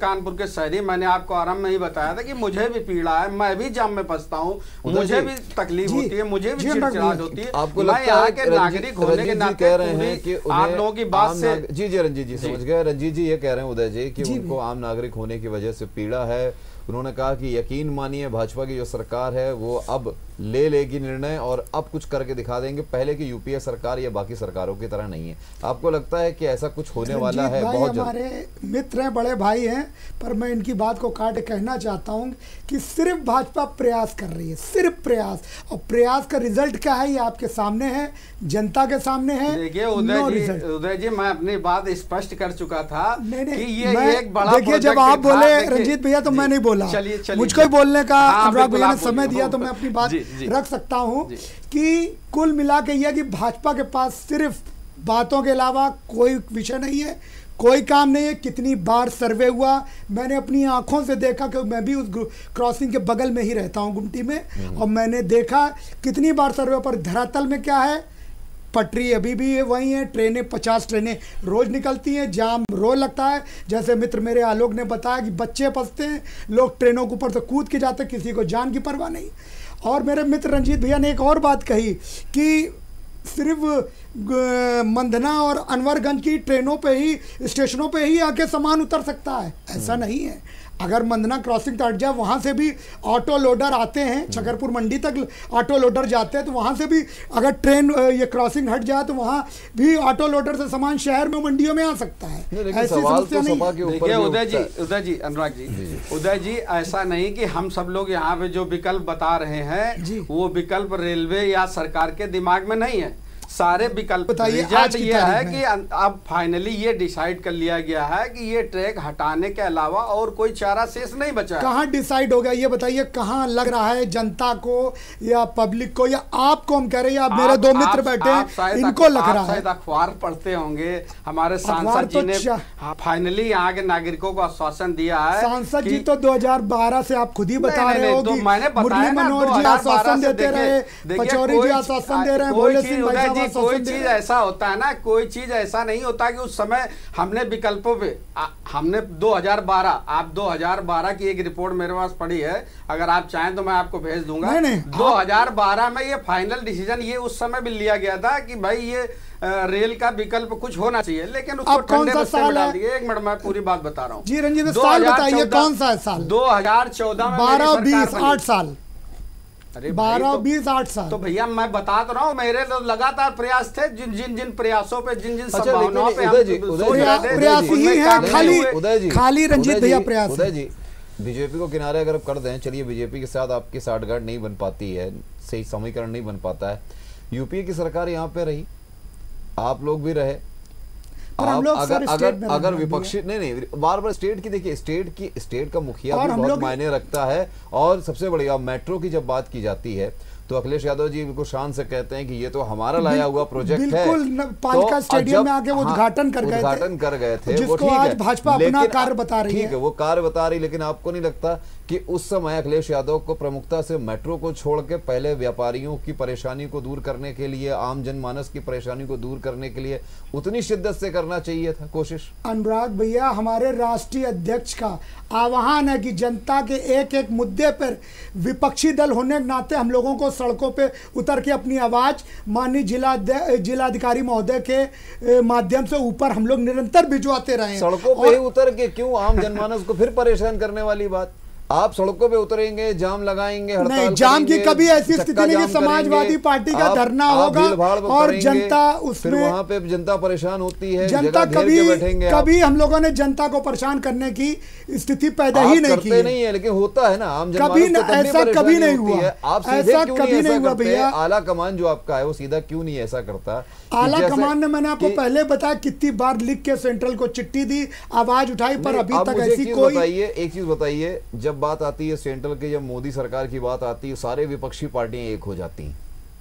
कानपुर के शहरी, मैंने आपको आरंभ में ही बताया था कि मुझे भी पीड़ा है, मैं भी जाम में फंसता हूँ, मुझे भी तकलीफ होती है, मुझे भी चिड़चिड़ाहट होती है। आपको मैं लगता यहाँ है के नागरिक होने के नाते कह रहे हैं कि आप लोगों की बात से, जी जी रंजीत जी समझ गए। रंजीत जी ये कह रहे हैं उदय जी कि उनको आम नागरिक होने की वजह से पीड़ा है। उन्होंने कहा कि यकीन मानिए भाजपा की जो सरकार है वो अब ले लेगी निर्णय और अब कुछ करके दिखा देंगे, पहले की यूपीए सरकार या बाकी सरकारों की तरह नहीं है। आपको लगता है कि ऐसा कुछ होने वाला है? बहुत हमारे मित्र हैं, बड़े भाई हैं, पर मैं इनकी बात को काट कहना चाहता हूं कि सिर्फ भाजपा प्रयास कर रही है, सिर्फ प्रयास, और प्रयास का रिजल्ट क्या है ये आपके सामने है, जनता के सामने है। देखिए उदय जी, उदय जी मैं अपनी बात स्पष्ट कर चुका था नहीं, नहीं, कि ये एक बड़ा देखिए जब आप बोले रंजीत भैया तो मैं नहीं बोला, मुझको बोलने का अनुराग भैया ने समय दिया तो मैं अपनी बात रख सकता हूं कि कुल मिला के यह कि भाजपा के पास सिर्फ बातों के अलावा कोई विषय नहीं है, कोई काम नहीं है। कितनी बार सर्वे हुआ, मैंने अपनी आंखों से देखा कि मैं भी उस क्रॉसिंग के बगल में ही रहता हूं गुमटी में, और मैंने देखा कितनी बार सर्वे पर धरातल में क्या है, पटरी अभी भी वही है, ट्रेनें पचास ट्रेनें रोज निकलती हैं, जाम रोज लगता है। जैसे मित्र मेरे आलोक ने बताया कि बच्चे फंसते हैं, लोग ट्रेनों के ऊपर से कूद के जाते हैं, किसी को जान की परवाह नहीं। और मेरे मित्र रंजीत भैया ने एक और बात कही कि सिर्फ मंदना और अनवरगंज की ट्रेनों पे ही, स्टेशनों पे ही आके सामान उतर सकता है, ऐसा नहीं है। अगर मंदना क्रॉसिंग तक हट जाए, वहाँ से भी ऑटो लोडर आते हैं, छकरपुर मंडी तक ऑटो लोडर जाते हैं, तो वहाँ से भी अगर ट्रेन ये क्रॉसिंग हट जाए तो वहाँ भी ऑटो लोडर से सामान शहर में, मंडियों में आ सकता है। ऐसी समस्या नहीं। देखिए उदय जी, उदय जी, अनुराग जी, उदय जी, ऐसा नहीं कि हम सब लोग यहाँ पे जो विकल्प बता रहे हैं वो विकल्प रेलवे या सरकार के दिमाग में नहीं है। सारे विकल्प रिजल्ट ये है कि अब फाइनली ये डिसाइड कर लिया गया है कि ये ट्रैक हटाने के अलावा और कोई चारा शेष नहीं बचा है। कहाँ डिसाइड हो गया ये बताइए, कहाँ लग रहा है, जनता को या पब्लिक को या आपको? हम कह रहे हैं, आप मेरे दो मित्र बैठे हैं, इनको लग रहा है। शायद अखबार पढ़ते होंगे, हमारे सांसद जी ने फाइनली यहाँ के नागरिकों को आश्वासन दिया है। सांसद जी तो दो हजार बारह से आप खुद ही बता रहे हो, मुरली मनोहर जी आश्वासन देते रहे, पचौरी जी आश्वासन दे रहे हैं, भोले सिंह भाई कोई चीज ऐसा होता है ना, कोई चीज ऐसा नहीं होता कि उस समय हमने विकल्पों पे आ, हमने दो हज़ार बारह, आप दो हज़ार बारह की एक रिपोर्ट मेरे पास पड़ी है, अगर आप चाहें तो मैं आपको भेज दूंगा। नहीं, नहीं, दो हज़ार बारह में ये फाइनल डिसीजन ये उस समय भी लिया गया था कि भाई ये आ, रेल का विकल्प कुछ होना चाहिए, लेकिन उसको ठंडे बस्ते में डाल दिए। एक मिनट मैं पूरी बात बता रहा हूँ जी रंजीत, साल बताइए कौन सा साल? दो हजार चौदह में बारह बीस आठ साल अरे बारह बीस आठ साल तो भैया मैं बता तो रहा हूँ, मेरे तो लगातार प्रयास थे, जिन जिन जिन प्रयासों पे, जिन जिन संभावनाओं पे प्रयास ही है, खाली खाली रंजीत भैया प्रयास। उदय जी, बीजेपी को किनारे अगर कर दें, चलिए बीजेपी के साथ आपकी साठगांठ नहीं बन पाती है, सही समीकरण नहीं बन पाता है, यूपीए की सरकार यहाँ पे रही, आप लोग भी रहे, आप अगर अगर अगर विपक्षी नहीं नहीं बार बार स्टेट की देखिए, स्टेट की स्टेट का मुखिया भी बहुत मायने रखता है। और सबसे बड़ी अब मेट्रो की जब बात की जाती है तो अखिलेश यादव जी बिल्कुल शान से कहते हैं कि ये तो हमारा लाया हुआ प्रोजेक्ट है। पालिका स्टेडियम में आके वो उद्घाटन कर गए थे, उद्घाटन कर गए थे, वो ठीक है, भाजपा अपना कार्य बता रही है, ठीक है, वो कार्य बता रही, लेकिन आपको नहीं लगता कि उस समय अखिलेश यादव को प्रमुखता से मेट्रो को छोड़ के पहले व्यापारियों की परेशानी को दूर करने के लिए, आम जनमानस की परेशानी को दूर करने के लिए उतनी शिद्दत से करना चाहिए था कोशिश? अनुराग भैया, हमारे राष्ट्रीय अध्यक्ष का आह्वान है कि जनता के एक एक मुद्दे पर विपक्षी दल होने के नाते हम लोगों को सड़कों पे उतर के अपनी आवाज माननीय जिला जिलाधिकारी महोदय के माध्यम से ऊपर हम लोग निरंतर भिजवाते रहे। सड़कों पे ही उतर के क्यों आम जनमानस को फिर परेशान करने वाली बात? आप सड़कों पे उतरेंगे, जाम लगाएंगे, हड़ताल नहीं, जाम की कभी ऐसी स्थिति नहीं कि समाजवादी पार्टी का धरना होगा और जनता उसमें, वहां पे जनता परेशान होती है, जनता कभी कभी हम लोगों ने जनता को परेशान करने की स्थिति पैदा ही नहीं की, नहीं है, लेकिन होता है ना आम कभी ऐसा कभी नहीं हुआ, ऐसा कभी नहीं हुआ भैया। आला कमान जो आपका है वो सीधा क्यों नहीं ऐसा करता? आला कमान ने, मैंने आपको पहले बताया, कितनी बार लिख के सेंट्रल को चिट्ठी दी, आवाज उठाई, पर अभी तक ऐसी कोई। बताइए एक चीज बताइए, जब बात आती है सेंट्रल की, जब मोदी सरकार की बात आती है, सारे विपक्षी पार्टियां एक हो जाती हैं,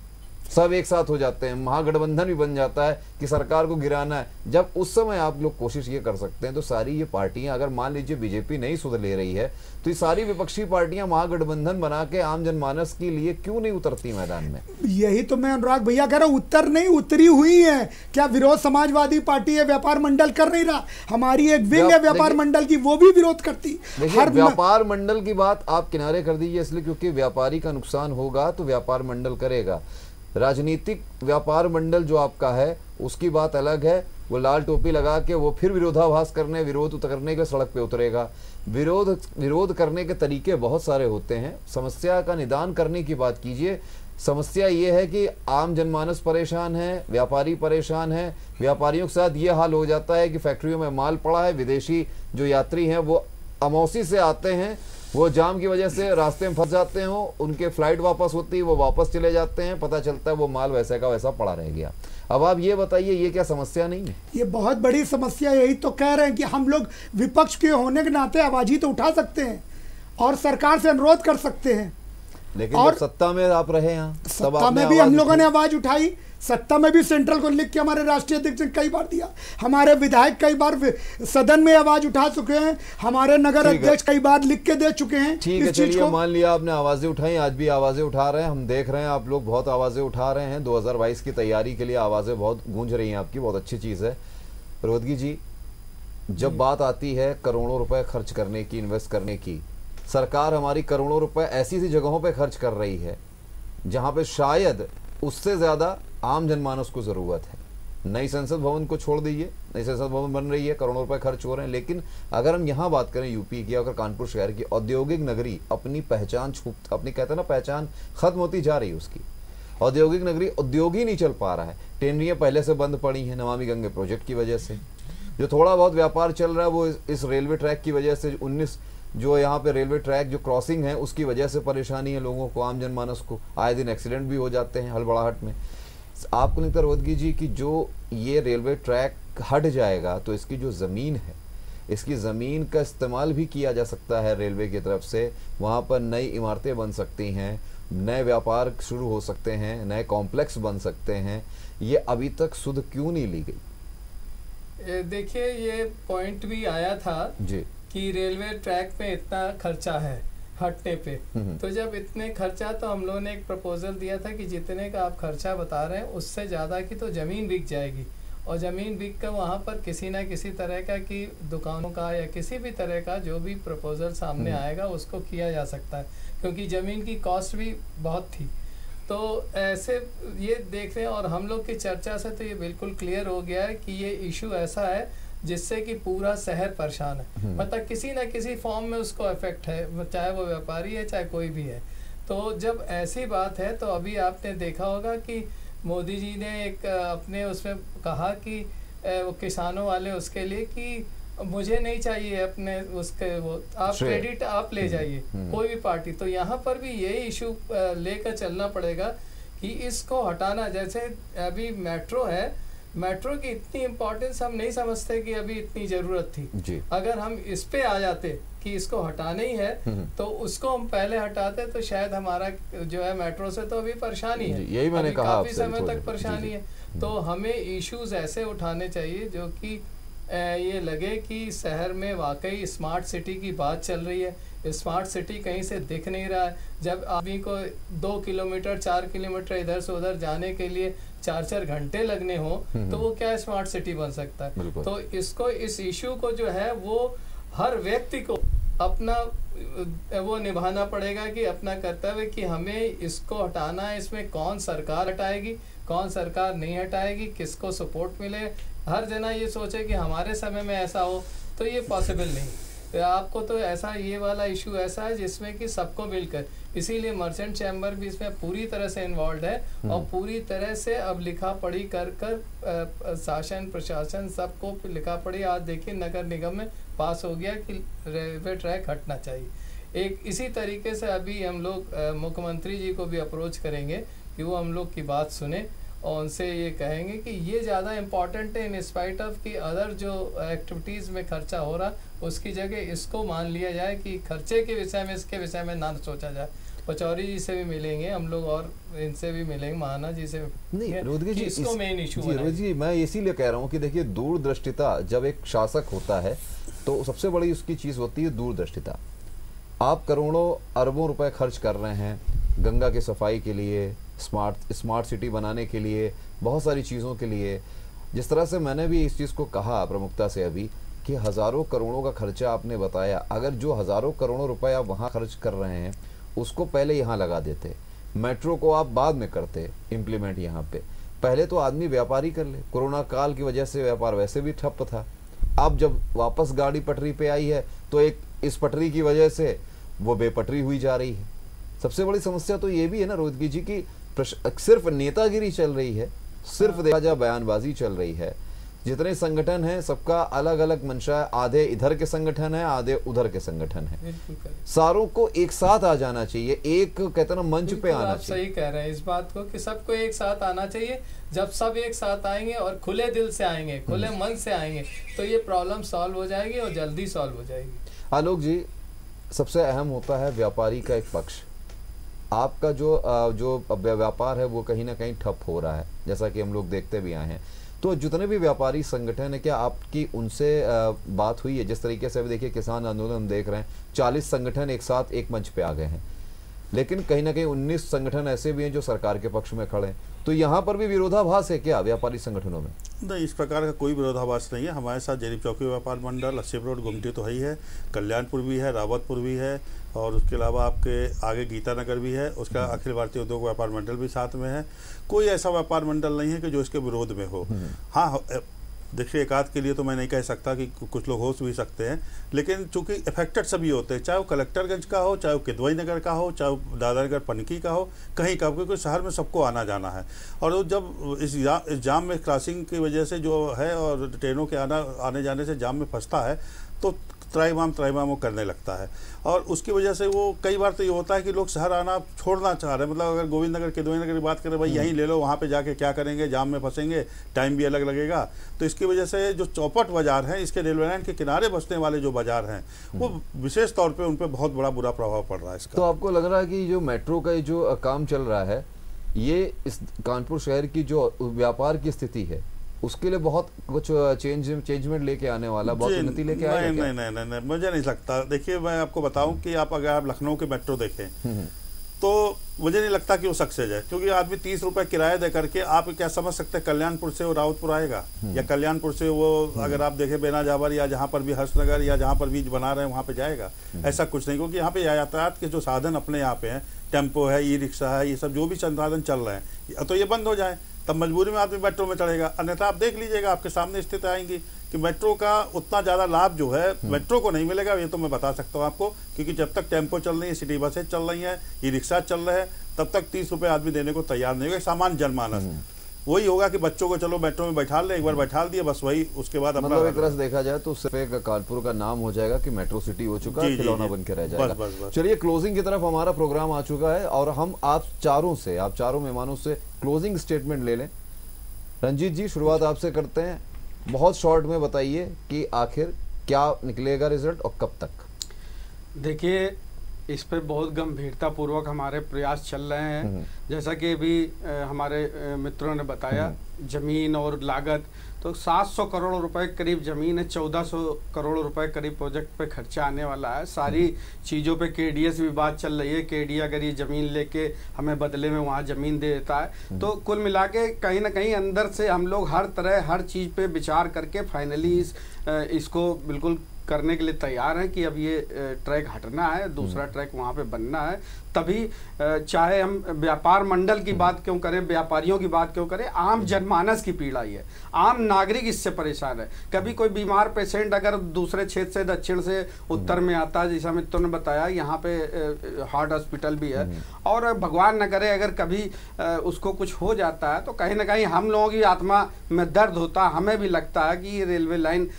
सब एक साथ हो जाते हैं, महागठबंधन भी बन जाता है कि सरकार को गिराना है। जब उस समय आप लोग कोशिश ये कर सकते हैं तो सारी ये पार्टियां, अगर मान लीजिए बीजेपी नहीं सुध ले रही है तो ये सारी विपक्षी पार्टियां महागठबंधन बना के आम जनमानस के लिए क्यों नहीं उतरती मैदान में? यही तो मैं अनुराग भैया कह रहा हूं, उत्तर नहीं उतरी हुई है। क्या विरोध समाजवादी पार्टी है, व्यापार मंडल कर नहीं रहा? हमारी एक विंग है व्यापार मंडल की, वो भी विरोध करती। हर व्यापार मंडल की बात आप किनारे कर दीजिए, इसलिए क्योंकि व्यापारी का नुकसान होगा तो व्यापार मंडल करेगा। राजनीतिक व्यापार मंडल जो आपका है उसकी बात अलग है, वो लाल टोपी लगा के वो फिर विरोधाभास करने, विरोध करने के सड़क पे उतरेगा। विरोध विरोध करने के तरीके बहुत सारे होते हैं। समस्या का निदान करने की बात कीजिए। समस्या ये है कि आम जनमानस परेशान है, व्यापारी परेशान है। व्यापारियों के साथ ये हाल हो जाता है कि फैक्ट्रियों में माल पड़ा है, विदेशी जो यात्री हैं वो अमौसी से आते हैं, वो जाम की वजह से रास्ते में फंस जाते हो, उनके फ्लाइट वापस होती है, वो वापस चले जाते हैं, पता चलता है वो माल वैसे का वैसा पड़ा रह गया। अब आप ये बताइए, ये क्या समस्या नहीं है? ये बहुत बड़ी समस्या। यही तो कह रहे हैं कि हम लोग विपक्ष के होने के नाते आवाज ही तो उठा सकते हैं और सरकार से अनुरोध कर सकते हैं। लेकिन और जब सत्ता में आप रहे हैं, सत्ता में भी हम लोगों ने आवाज उठाई, सत्ता में भी सेंट्रल को लिख के हमारे राष्ट्रीय अध्यक्ष ने कई बार दिया, हमारे विधायक कई बार सदन में आवाज उठा चुके हैं, हमारे नगर अध्यक्ष कई बार लिख के दे चुके हैं। ठीक है, चलिए मान लिया आपने आवाजें उठाई, आज भी आवाजें उठा रहे हैं, हम देख रहे हैं आप लोग बहुत आवाजें उठा रहे हैं। दो हज़ार बाईस की तैयारी के लिए आवाजें बहुत गूंज रही हैं आपकी, बहुत अच्छी चीज है। रोदगी जी, जब बात आती है करोड़ों रुपए खर्च करने की, इन्वेस्ट करने की, सरकार हमारी करोड़ों रुपए ऐसी सी जगहों पे खर्च कर रही है जहां पे शायद उससे ज्यादा आम जनमानस को जरूरत है। नई संसद भवन को छोड़ दीजिए, नई संसद भवन बन रही है, करोड़ों रुपए खर्च हो रहे हैं, लेकिन अगर हम यहाँ बात करें यूपी की, अगर कानपुर शहर की औद्योगिक नगरी अपनी पहचान छूप अपनी कहते हैं ना पहचान खत्म होती जा रही है उसकी। औद्योगिक नगरी उद्योग ही नहीं चल पा रहा है, टेनरियां पहले से बंद पड़ी हैं नमामि गंगे प्रोजेक्ट की वजह से। जो थोड़ा बहुत व्यापार चल रहा है वो इस रेलवे ट्रैक की वजह से, उन्नीस जो यहाँ पे रेलवे ट्रैक जो क्रॉसिंग है उसकी वजह से परेशानी है लोगों को, आम जनमानस को। आए दिन एक्सीडेंट भी हो जाते हैं हड़बड़ाहट में। आपको नहीं रोदगी जी कि जो ये रेलवे ट्रैक हट जाएगा तो इसकी जो ज़मीन है, इसकी ज़मीन का इस्तेमाल भी किया जा सकता है रेलवे की तरफ से, वहाँ पर नई इमारतें बन सकती हैं, नए व्यापार शुरू हो सकते हैं, नए कॉम्प्लेक्स बन सकते हैं। ये अभी तक सुध क्यों नहीं ली गई? देखिए, ये पॉइंट भी आया था जी कि रेलवे ट्रैक पे इतना खर्चा है हटने पे, तो जब इतने खर्चा, तो हम लोगों ने एक प्रपोजल दिया था कि जितने का आप खर्चा बता रहे हैं उससे ज़्यादा की तो ज़मीन बिक जाएगी, और ज़मीन बिक कर वहाँ पर किसी ना किसी तरह का कि दुकानों का या किसी भी तरह का जो भी प्रपोजल सामने आएगा उसको किया जा सकता है, क्योंकि ज़मीन की कॉस्ट भी बहुत थी। तो ऐसे ये देख रहे हैं, और हम लोग की चर्चा से तो ये बिल्कुल क्लियर हो गया है कि ये इशू ऐसा है जिससे कि पूरा शहर परेशान है, मतलब किसी ना किसी फॉर्म में उसको इफेक्ट है, चाहे वो व्यापारी है चाहे कोई भी है। तो जब ऐसी बात है, तो अभी आपने देखा होगा कि मोदी जी ने एक अपने उसमें कहा कि वो किसानों वाले उसके लिए कि मुझे नहीं चाहिए अपने उसके वो आप क्रेडिट आप ले जाइए, कोई भी पार्टी। तो यहाँ पर भी यही इशू लेकर चलना पड़ेगा कि इसको हटाना। जैसे अभी मेट्रो है, मेट्रो की इतनी इम्पोर्टेंस हम नहीं समझते कि अभी इतनी जरूरत थी जी। अगर हम इस पे आ जाते कि इसको हटाना ही है तो उसको हम पहले हटाते तो शायद हमारा जो है मेट्रो से तो अभी परेशानी है, यही मैंने कहा, काफी समय तक परेशानी है। तो हमें इश्यूज ऐसे उठाने चाहिए जो कि ये लगे कि शहर में वाकई स्मार्ट सिटी की बात चल रही है। स्मार्ट सिटी कहीं से दिख नहीं रहा है। जब आदमी को दो किलोमीटर चार किलोमीटर इधर से उधर जाने के लिए चार चार घंटे लगने हो तो वो क्या स्मार्ट सिटी बन सकता है? तो इसको इस इशू को जो है वो हर व्यक्ति को अपना वो निभाना पड़ेगा कि अपना कर्तव्य कि हमें इसको हटाना है। इसमें कौन सरकार हटाएगी, कौन सरकार नहीं हटाएगी, किसको सपोर्ट मिले। हर जना ये सोचे कि हमारे समय में ऐसा हो तो ये पॉसिबल नहीं। तो आपको तो ऐसा ये वाला इशू ऐसा है जिसमें कि सबको मिलकर, इसीलिए मर्चेंट चैम्बर भी इसमें पूरी तरह से इन्वॉल्व है और पूरी तरह से अब लिखा पढ़ी कर कर शासन प्रशासन सबको लिखा पढ़ी। आज देखिए नगर निगम में पास हो गया कि रेलवे ट्रैक हटना चाहिए। एक इसी तरीके से अभी हम लोग मुख्यमंत्री जी को भी अप्रोच करेंगे कि वो हम लोग की बात सुने और उनसे ये कहेंगे कि ये ज़्यादा इम्पॉर्टेंट है इन स्पाइट ऑफ कि अदर जो एक्टिविटीज़ में खर्चा हो रहा उसकी जगह इसको मान लिया जाए कि खर्चे के विषय में इसके विषय में ना सोचा जाए। पचौरी जी से भी मिलेंगे हम लोग और इनसे भी मिलेंगे, महाना जी से। नहीं रोदगी जी, इसको मेन इशू जी, रोदगी जी मैं इसीलिए कह रहा हूँ कि देखिए दूरदृष्टिता जब एक शासक होता है तो सबसे बड़ी उसकी चीज होती है दूरदृष्टिता। आप करोड़ों अरबों रुपए खर्च कर रहे हैं गंगा की सफाई के लिए, स्मार्ट स्मार्ट सिटी बनाने के लिए, बहुत सारी चीज़ों के लिए। जिस तरह से मैंने भी इस चीज़ को कहा प्रमुखता से अभी कि हज़ारों करोड़ों का खर्चा आपने बताया, अगर जो हज़ारों करोड़ों रुपए आप वहाँ खर्च कर रहे हैं उसको पहले यहाँ लगा देते, मेट्रो को आप बाद में करते इम्प्लीमेंट यहाँ पे, पहले तो आदमी व्यापारी कर ले। कोरोना काल की वजह से व्यापार वैसे भी ठप था, अब जब वापस गाड़ी पटरी पे आई है तो एक इस पटरी की वजह से वो बेपटरी हुई जा रही है। सबसे बड़ी समस्या तो ये भी है ना रोदगी जी की सिर्फ नेतागिरी चल रही है, सिर्फ देखा जाए बयानबाजी चल रही है। जितने संगठन हैं सबका अलग अलग मंशा है, आधे इधर के संगठन है, आधे उधर के संगठन है। सारों को एक साथ आ जाना चाहिए, एक कहते ना मंच पे आना आप चाहिए। सही कह रहे हैं इस बात को कि सबको एक साथ आना चाहिए। जब सब एक साथ आएंगे और खुले दिल से आएंगे, खुले मन से आएंगे तो ये प्रॉब्लम सॉल्व हो जाएगी और जल्दी सॉल्व हो जाएगी। आलोक जी, सबसे अहम होता है व्यापारी का एक पक्ष। आपका जो जो व्यापार है वो कहीं ना कहीं ठप हो रहा है, जैसा कि हम लोग देखते भी आए हैं। तो जितने भी व्यापारी संगठन है, क्या आपकी उनसे बात हुई है? जिस तरीके से अभी देखिए किसान आंदोलन हम देख रहे हैं, चालीस संगठन एक साथ एक मंच पे आ गए हैं, लेकिन कहीं ना कहीं उन्नीस संगठन ऐसे भी हैं जो सरकार के पक्ष में खड़े हैं। तो यहाँ पर भी विरोधाभास है क्या व्यापारी संगठनों में? नहीं, इस प्रकार का कोई विरोधाभास नहीं है। हमारे साथ जरीब चौकी व्यापार मंडल, अस्सी रोड, गुमटी तो है ही है, कल्याणपुर भी है, रावतपुर भी है, और उसके अलावा आपके आगे गीतानगर भी है, उसका अखिल भारतीय उद्योग व्यापार मंडल भी साथ में है। कोई ऐसा व्यापार मंडल नहीं है कि जो इसके विरोध में हो। हाँ, देखिए एक आध के लिए तो मैं नहीं कह सकता कि कुछ लोग हो भी सकते हैं, लेकिन चूंकि इफेक्टेड सभी होते हैं, चाहे वो कलेक्टरगंज का हो, चाहे वो किदवई नगर का हो, चाहे वो दादरगढ़ पनकी का हो, कहीं का, क्योंकि शहर में सबको आना जाना है। और जब इस, जा, इस जाम में क्रॉसिंग की वजह से जो है और ट्रेनों के आना आने जाने से जाम में फंसता है तो त्राईमाम त्राईमाम वो करने लगता है। और उसकी वजह से वो कई बार तो ये होता है कि लोग शहर आना छोड़ना चाह रहे हैं। मतलब अगर गोविंद नगर किदवई नगर की बात करें, भाई यहीं ले लो, वहाँ पे जाके क्या करेंगे, जाम में फंसेंगे, टाइम भी अलग लगेगा। तो इसकी वजह से जो चौपट बाजार हैं, इसके रेलवे लाइन के किनारे बसने वाले जो बाजार हैं, वो विशेष तौर पर उन पर बहुत बड़ा बुरा प्रभाव पड़ रहा है इसका। तो आपको लग रहा है कि जो मेट्रो का जो काम चल रहा है, ये इस कानपुर शहर की जो व्यापार की स्थिति है उसके लिए बहुत कुछ चेंज चेंजमेंट लेके आने वाला, बहुत उन्नति लेके आएगा? नहीं, नहीं नहीं नहीं मुझे नहीं लगता। देखिए मैं आपको बताऊं कि आप अगर आप लखनऊ के मेट्रो देखें तो मुझे नहीं लगता कि वो सक्सेस है, क्योंकि आदमी तीस रुपए किराया दे करके आप क्या समझ सकते हैं कल्याणपुर से वो रावतपुर आएगा, या कल्याणपुर से वो अगर आप देखें बेना जावर या जहाँ पर भी हर्षनगर या जहाँ पर भी बना रहे हैं वहाँ पे जाएगा? ऐसा कुछ नहीं, क्योंकि यहाँ पे यातायात के जो साधन अपने यहाँ पे हैं, टेम्पो है, ई रिक्शा है, ये सब जो भी संसाधन चल रहे हैं, तो ये बंद हो जाए तब मजबूरी में आदमी मेट्रो में चढ़ेगा। अन्यथा आप देख लीजिएगा, आपके सामने स्थिति आएंगी कि मेट्रो का उतना ज़्यादा लाभ जो है मेट्रो को नहीं मिलेगा। ये तो मैं बता सकता हूँ आपको, क्योंकि जब तक टेम्पो चल रही है, सिटी बसें चल रही हैं, ई रिक्शा चल रहे हैं, तब तक तीस रुपये आदमी देने को तैयार नहीं होगा। सामान्य जनमानस वही होगा कि बच्चों को चलो मेट्रो में बैठा ले, एक बार बैठा दिया बस, वही उसके बाद मतलब एक तरह से देखा जाए तो सिर्फ कानपुर का नाम हो जाएगा कि मेट्रो सिटी हो चुका है, खिलौना बन के रह जाएगा। चलिए क्लोजिंग की तरफ हमारा प्रोग्राम आ चुका है और हम आप चारों से आप चारों मेहमानों से क्लोजिंग स्टेटमेंट ले लें। रंजीत जी, शुरुआत आपसे करते हैं, बहुत शॉर्ट में बताइए कि आखिर क्या निकलेगा रिजल्ट और कब तक? देखिए, इस पर बहुत गंभीरता पूर्वक हमारे प्रयास चल रहे हैं। जैसा कि अभी हमारे मित्रों ने बताया, जमीन और लागत तो सात सौ करोड़ रुपए करीब जमीन है, चौदह सौ करोड़ रुपए करीब प्रोजेक्ट पे खर्चा आने वाला है। सारी चीज़ों पे केडीएस भी बात चल रही है, केडी अगर ये ज़मीन लेके हमें बदले में वहाँ ज़मीन दे देता है। तो कुल मिला के कहीं ना कहीं अंदर से हम लोग हर तरह हर चीज़ पे विचार करके फाइनली इस इसको बिल्कुल करने के लिए तैयार हैं कि अब ये ट्रैक हटना है, दूसरा ट्रैक वहाँ पे बनना है। तभी चाहे हम व्यापार मंडल की बात क्यों करें, व्यापारियों की बात क्यों करें, आम जनमानस की पीड़ा ही है, आम नागरिक इससे परेशान है। कभी कोई बीमार पेशेंट अगर दूसरे क्षेत्र से, दक्षिण से उत्तर में आता है, जैसा मित्रों ने बताया यहाँ पे हार्ट हॉस्पिटल भी है, और भगवान न करे अगर कभी उसको कुछ हो जाता है तो कहीं ना कहीं हम लोगों की आत्मा में दर्द होता है। हमें भी लगता है कि ये रेलवे लाइन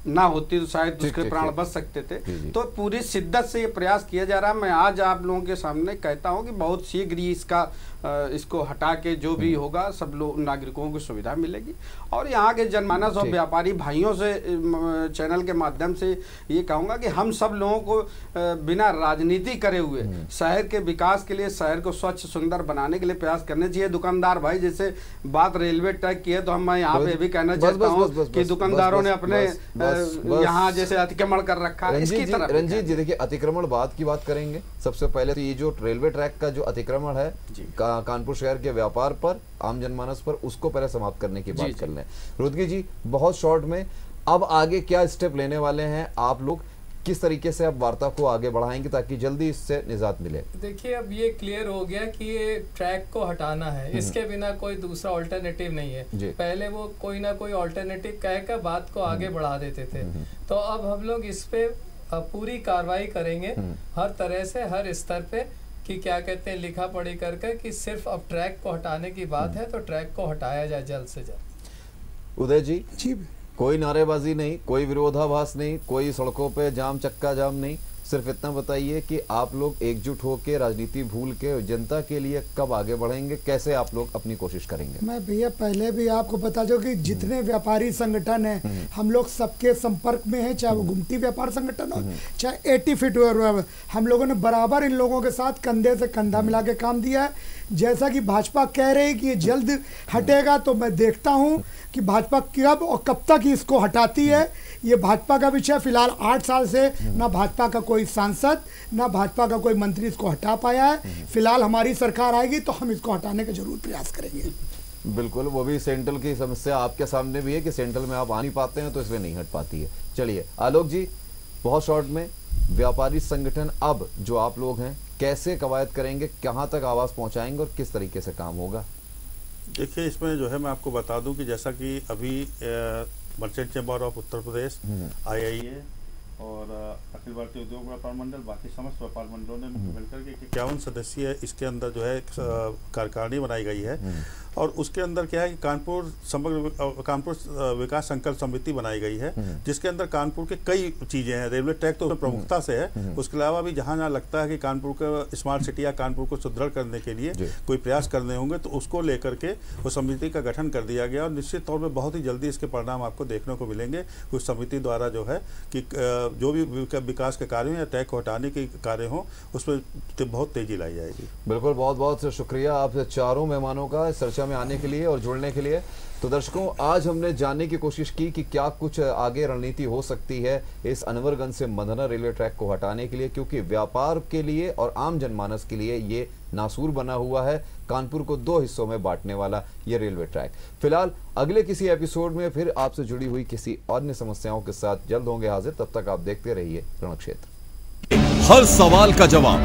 ना होती तो शायद ठीक, उसके ठीक, प्राण ठीक। बच सकते थे। जी, जी। तो पूरी शिद्दत से ये प्रयास किया जा रहा है। मैं आज आप लोगों के सामने कहता हूं कि बहुत शीघ्र ही इसका अ, इसको हटा के जो भी होगा सब लोग नागरिकों को सुविधा मिलेगी। और यहाँ के जनमानस और ठीक। व्यापारी भाइयों से अ, चैनल के माध्यम से ये कहूँगा कि हम सब लोगों को अ, बिना राजनीति करे हुए शहर के विकास के लिए, शहर को स्वच्छ सुंदर बनाने के लिए प्रयास करने चाहिए। दुकानदार भाई, जैसे बात रेलवे ट्रैक की है तो हम मैं यहाँ पे भी कहना बस, चाहता बस, हूँ बस, बस, कि बस, दुकानदारों बस, ने बस, अपने बस, बस, बस। यहाँ जैसे अतिक्रमण कर रखा है, इसकी रंजीत जी, तरफ रंजीत जी देखिए, अतिक्रमण बाद की बात करेंगे। सबसे पहले तो ये जो रेलवे ट्रैक का जो अतिक्रमण है जी। का, कानपुर शहर के व्यापार पर, आम जनमानस पर, उसको पहले समाप्त करने की जी, बात जी। कर लें। रुद्गी जी, बहुत शॉर्ट में अब आगे क्या स्टेप लेने वाले हैं आप लोग, किस तरीके से आप वार्ता को आगे बढ़ाएंगे ताकि जल्दी इससे निजात मिले? देखिए, अब ये क्लियर हो गया कि ये ट्रैक को हटाना है, इसके बिना कोई दूसरा ऑल्टरनेटिव नहीं जी। है। पहले वो कोई ना कोई ऑल्टरनेटिव कहकर बात को आगे बढ़ा देते थे। तो अब हम लोग इस पे अ, पूरी कार्रवाई करेंगे हर तरह से, हर स्तर पे, कि क्या कहते हैं, लिखा पढ़ी करके कि सिर्फ अब ट्रैक को हटाने की बात है तो ट्रैक को हटाया जाए जल्द से जल्द। उदय जी, जी कोई नारेबाजी नहीं, कोई विरोधाभास नहीं, कोई सड़कों पे जाम चक्का जाम नहीं, सिर्फ इतना बताइए कि आप लोग एकजुट होकर, राजनीति भूल के जनता के लिए कब आगे बढ़ेंगे, कैसे आप लोग अपनी कोशिश करेंगे? मैं भैया पहले भी आपको बता दूं कि जितने व्यापारी संगठन हैं हम लोग सबके संपर्क में हैं, चाहे वो गुमटी व्यापार संगठन हो, चाहे एटी फीट हो, हम लोगों ने बराबर इन लोगों के साथ कंधे से कंधा मिला के काम दिया है। जैसा कि भाजपा कह रही है कि ये जल्द हटेगा, तो मैं देखता हूँ कि भाजपा कब और कब तक इसको हटाती है। ये भाजपा का विषय, फिलहाल आठ साल से ना भाजपा का कोई सांसद ना भाजपा का कोई मंत्री इसको हटा पाया है। फिलहाल हमारी सरकार आएगी तो हम इसको हटाने का जरूर प्रयास करेंगे। बिल्कुल, वो भी सेंट्रल की समस्या आपके सामने भी है कि सेंट्रल में आप आ नहीं पाते हैं तो इसमें नहीं हट पाती है। चलिए आलोक जी, बहुत शॉर्ट में, व्यापारी संगठन अब जो आप लोग हैं कैसे कवायद करेंगे, कहाँ तक आवाज पहुंचाएंगे और किस तरीके से काम होगा? देखिए, इसमें जो है मैं आपको बता दूं कि जैसा कि अभी merchant chamber of Uttar Pradesh, I I A और अखिल भारतीय उद्योग व्यापार मंडल, बाकी समस्त व्यापार मंडलों ने मिलकर के इक्यावन सदस्यीय इसके अंदर जो है कार्यकारिणी बनाई गई है। और उसके अंदर क्या है कि कानपुर समग्र कानपुर विकास संकल्प समिति बनाई गई है, जिसके अंदर कानपुर के कई चीजें हैं। रेलवे ट्रैक तो प्रमुखता से है, उसके अलावा भी जहां जहां लगता है कि कानपुर को स्मार्ट सिटी या कानपुर को सुदृढ़ करने के लिए कोई प्रयास करने होंगे तो उसको लेकर के वो समिति का गठन कर दिया गया। और निश्चित तौर पर बहुत ही जल्दी इसके परिणाम आपको देखने को मिलेंगे। उस समिति द्वारा जो है कि जो भी विकास के कार्य या ट्रैक को हटाने के कार्य हों उस पर बहुत तेजी लाई जाएगी। बिल्कुल, बहुत बहुत शुक्रिया आप चारों मेहमानों का इस चर्चा में आने के लिए और जुड़ने के लिए। तो दर्शकों, आज हमने जानने की कोशिश की कि क्या कुछ आगे रणनीति हो सकती है इस अनवरगंज से मधना रेलवे ट्रैक को हटाने के लिए, क्योंकि व्यापार के लिए और आम जनमानस के लिए ये नासूर बना हुआ है, कानपुर को दो हिस्सों में बांटने वाला ये रेलवे ट्रैक। फिलहाल अगले किसी एपिसोड में फिर आपसे जुड़ी हुई किसी अन्य समस्याओं के साथ जल्द होंगे हाजिर। तब तक आप देखते रहिए रणक्षेत्र। हर सवाल का जवाब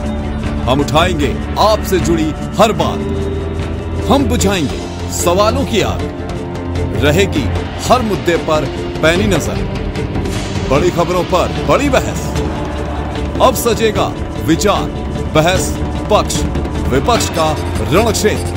हम उठाएंगे, आपसे जुड़ी हर बात हम बुझाएंगे, सवालों की आग रहेगी हर मुद्दे पर पैनी नजर, बड़ी खबरों पर बड़ी बहस। अब सजेगा विचार, बहस, पक्ष विपक्ष का रणक्षेत्र।